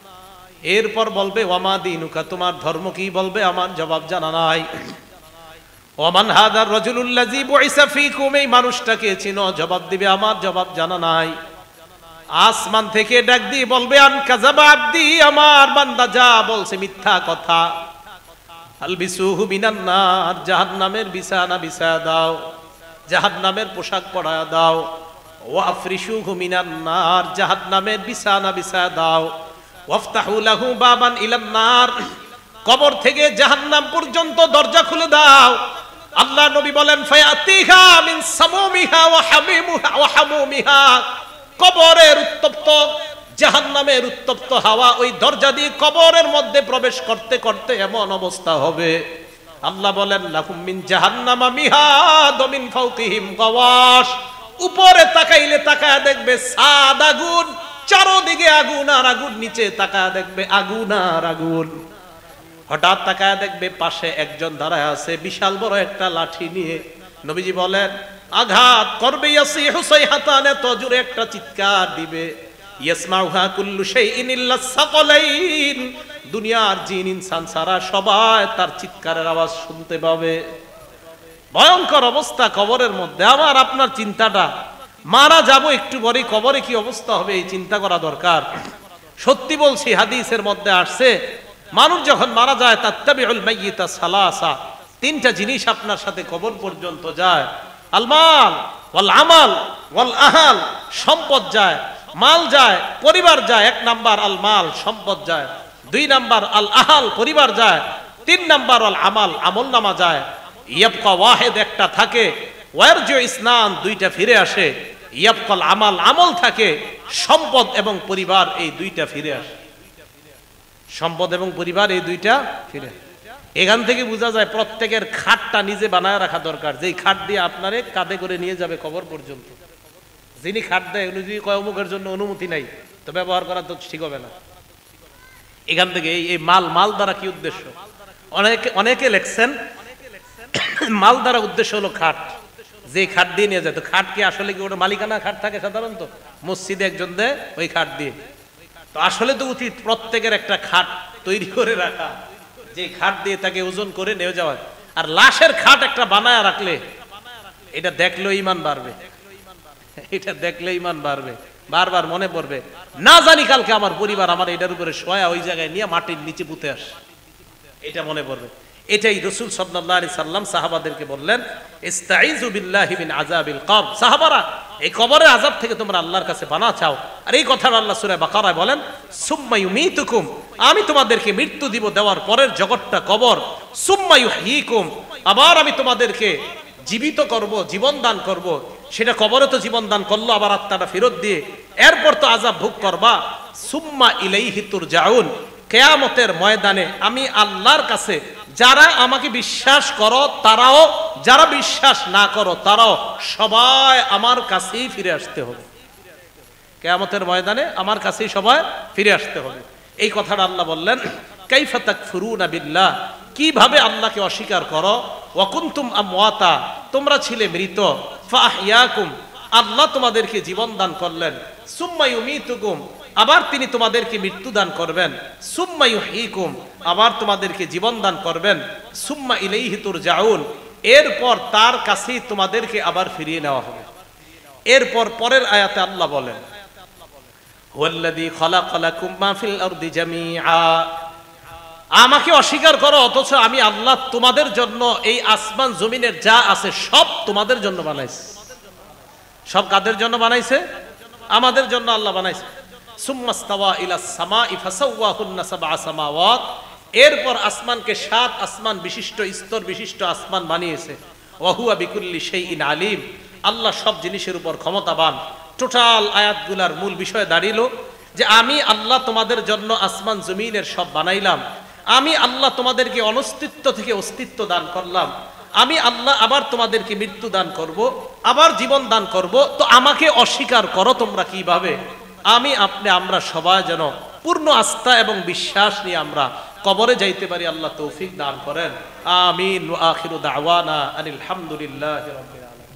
এরপর বলবে, ওয়ামা দীনুকা, তোমার ধর্ম কি? বলবে, আমার জবাব জানা নাই। ওমান হাদার রাজুলুল্লাযী বুইসা ফীকুম, এই মানুষটাকে চিনো? জবাব দিবে, আমার জবাব জানা নাই। আসমান থেকে ডাক দিয়ে বলবে, আন কাযাবা আবদি, আমার বান্দা যা বলছে মিথ্যা কথা। আলবিসুহু মিনান নার, জাহান্নামের বিছানা বিছায়া দাও, জাহান্নামের পোশাক পরায়া দাও। ওয়াফরিশুহু মিনান নার, জাহান্নামের বিছানা বিছায়া দাও। ওয়াফতাহু লাহু বাবান ইলান নার, কবর থেকে জাহান্নাম পর্যন্ত দরজা খুলে দাও। আল্লাহ নবী বলেন, ফায়াতিহা মিন সামুমিহা ওয়া হামিমুহা ওয়া হামুমিহা, কবরের উত্তপ্ত, জাহান্নামের উত্তপ্ত হাওয়া ওই দরজা দিয়ে কবরের মধ্যে প্রবেশ করতে করতে এমন অবস্থা হবে, আল্লাহ বলেন, লাহুম মিন জাহান্নামা মিহাদ মিন ফাওকিহিম গাওয়াশ, উপরে তাকাইলে তাকায় দেখবে সাদ আগুন, চারদিকে আগুন আর আগুন, নিচে তাকায় দেখবে আগুন আর আগুন। হঠাৎ তাকায় দেখবে পাশে একজন দাঁড়ায় আছে, বিশাল বড় একটা লাঠি নিয়ে। নবীজি বলেন, আঘাত করবে, ইয়াসিহু সাইহাতান, এত জোরে একটা চিৎকার দিবে, ইয়াসমাউহা কুল্লু শাইইন ইল্লা সাকালাইন, দুনিয়ার জিন ইনসান সারা সবাই তার চিৎকারের আওয়াজ শুনতে পাবে। ভয়ঙ্কর অবস্থা কবরের মধ্যে। আমার আপনার চিন্তাটা, মারা যাব একটু পরে, কবরে কি অবস্থা হবে এই চিন্তা করা দরকার। সত্যি বলছি, হাদিসের মধ্যে আসছে, মানুষ যখন মারা যায়, তাত্তাবিউল মাইয়িতা সালাসা, তিনটা জিনিস আপনার সাথে কবর পর্যন্ত যায়। আল মাল ওয়াল আমাল ওয়াল আহাল, সম্পদ যায়, মাল যায়, পরিবার যায়। এক নাম্বার আল মাল, সম্পদ যায়। দুই নাম্বার আল আহাল, পরিবার যায়। তিন নাম্বার আল আমাল, আমলনামা যায়। ইয়াবকা ওয়াহিদ, একটা থাকে। ওয়ারজু ইসনান, দুইটা ফিরে আসে। ইয়াবকাল আমাল, আমল থাকে। সম্পদ এবং পরিবার, এই দুইটা ফিরে আসে। সম্পদ এবং পরিবার, এই দুইটা ফিরে। এখান থেকে বোঝা যায় প্রত্যেকের খাটটা নিজে বানায় রাখা দরকার, যেই খাট দিয়ে আপনারে কাঁধে করে নিয়ে যাবে কবর পর্যন্ত। যিনি খাট দেয় উনি যদি কয় অমুকের জন্য অনুমতি নাই, তো ব্যবহার করা তো ঠিক হবে না। এখান থেকে এই মাল দ্বারা কি উদ্দেশ্য? অনেকে লেখছেন মাল দ্বারা উদ্দেশ্য হলো খাট, যে খাট দিয়ে নিয়ে যায়। তো খাট কি আসলে কি ওটা মালিকানা খাট থাকে সাধারণত মসজিদে একজন দেয় ওই খাট দিয়ে? তো আসলে তো উচিত প্রত্যেকের একটা খাট তৈরি করে রাখা, যে খাট দিয়ে তাকে ওজন করে নিয়ে যাওয়া। আর লাশের খাট একটা বানায় রাখলে এটা দেখলেও ঈমান বাড়বে, এটা দেখলে ঈমান বাড়বে, বারবার মনে পড়বে না জানি কালকে আমার পরিবার আমার এটার উপরে শোয়া ওই জায়গায় নিয়ে মাটির নিচে পুঁতে আসে, এটা মনে পড়বে। এটাই রাসূল সাল্লাল্লাহু আলাইহি সাল্লাম সাহাবাদেরকে বললেন, ইস্তাইযু বিল্লাহি মিন আযাবিল কবর। সাহাবারা, এই কবরের আযাব থেকে তোমরা আল্লাহর কাছে পানাহ চাও। আর এই কথাটা আল্লাহ সূরা বাকারায় বলেন, সুম্মা ইউমীতুকুম, আমি তোমাদেরকে মৃত্যু দিব, দেওয়ার পরের জগৎটা কবর। সুম্মা ইউহয়ীকুম, আবার আমি তোমাদেরকে জীবিত করব, জীবন দান করব। সেটা কবরে তো জীবন দান করলো, আবার আত্মাটা ফেরত দিয়ে এরপর তো আযাব ভোগ করবা। সুম্মা ইলাইহি তুরজাউন, কিয়ামতের ময়দানে আমি আল্লাহর কাছে, যারা আমাকে বিশ্বাস করো তারাও, যারা বিশ্বাস না করো তারাও, সবাই আমার কাছেই ফিরে আসতে হবে। কিয়ামতের ময়দানে আমার কাছেই সবাই ফিরে আসতে হবে। এই কথাটা আল্লাহ বললেন, কাইফা তাকফুরুনা বিল্লাহ, কিভাবে আল্লাহকে অস্বীকার করো। ওয়া কুনতুম আমওয়াতা, তোমরা ছিলে মৃত। ফাআহইয়াকুম, আল্লাহ তোমাদেরকে জীবন দান করলেন। সুম্মা ইউমীতুকুম, আবার তিনি তোমাদেরকে মৃত্যু দান করবেন। সুম্মা ইউহয়ীকুম, আবার তোমাদেরকে জীবন দান করবেন। সুম্মা ইলাইহি তুরজাউন, এরপর তার কাছেই তোমাদেরকে আবার ফিরিয়ে নেওয়া হবে। এরপর পরের আয়াতে আল্লাহ বলেন, হুয়াল্লাযী খালাকা লাকুম মা ফিল আরদি জামিআ, আমাকে অস্বীকার করো অথচ আমি আল্লাহ তোমাদের জন্য এই আসমান জমিনের যা আছে সব তোমাদের জন্য বানাইছে। সব কাদের জন্য বানাইছে? আমাদের জন্য আল্লাহ বানাইছে। সুম্মা ইস্তাওয়া ইলাস সামাই ফাসাওয়াহুন্না সাবআ সামাওয়াত, এরপর আসমানকে 7 আসমান বিশিষ্ট, স্তর বিশিষ্ট আসমান বানিয়েছে। ওয়া হুয়া বিকুল্লি শাইইন আলিম, আল্লাহ সব জিনিসের উপর ক্ষমতাবান। টোটাল আয়াতগুলার মূল বিষয় দাঁড়িল যে আমি আল্লাহ তোমাদের জন্য আসমান জমিনের সব বানাইলাম। আমি আল্লাহ তোমাদেরকে অনস্তিত্ব থেকে অস্তিত্ব দান করলাম। আমি আল্লাহ আবার তোমাদেরকে মৃত্যু দান করব, আবার জীবন দান করব। তো আমাকে অস্বীকার করো তোমরা কিভাবে? আমি আপনি আমরা সবাই যেন পূর্ণ আস্থা এবং বিশ্বাস নিয়ে আমরা কবরে যাইতে পারি, আল্লাহ তৌফিক দান করেন। আমিন। ওয়া আখিরু দাওয়ানা আনিল হামদুলিল্লাহি রাব্বিল আলামিন।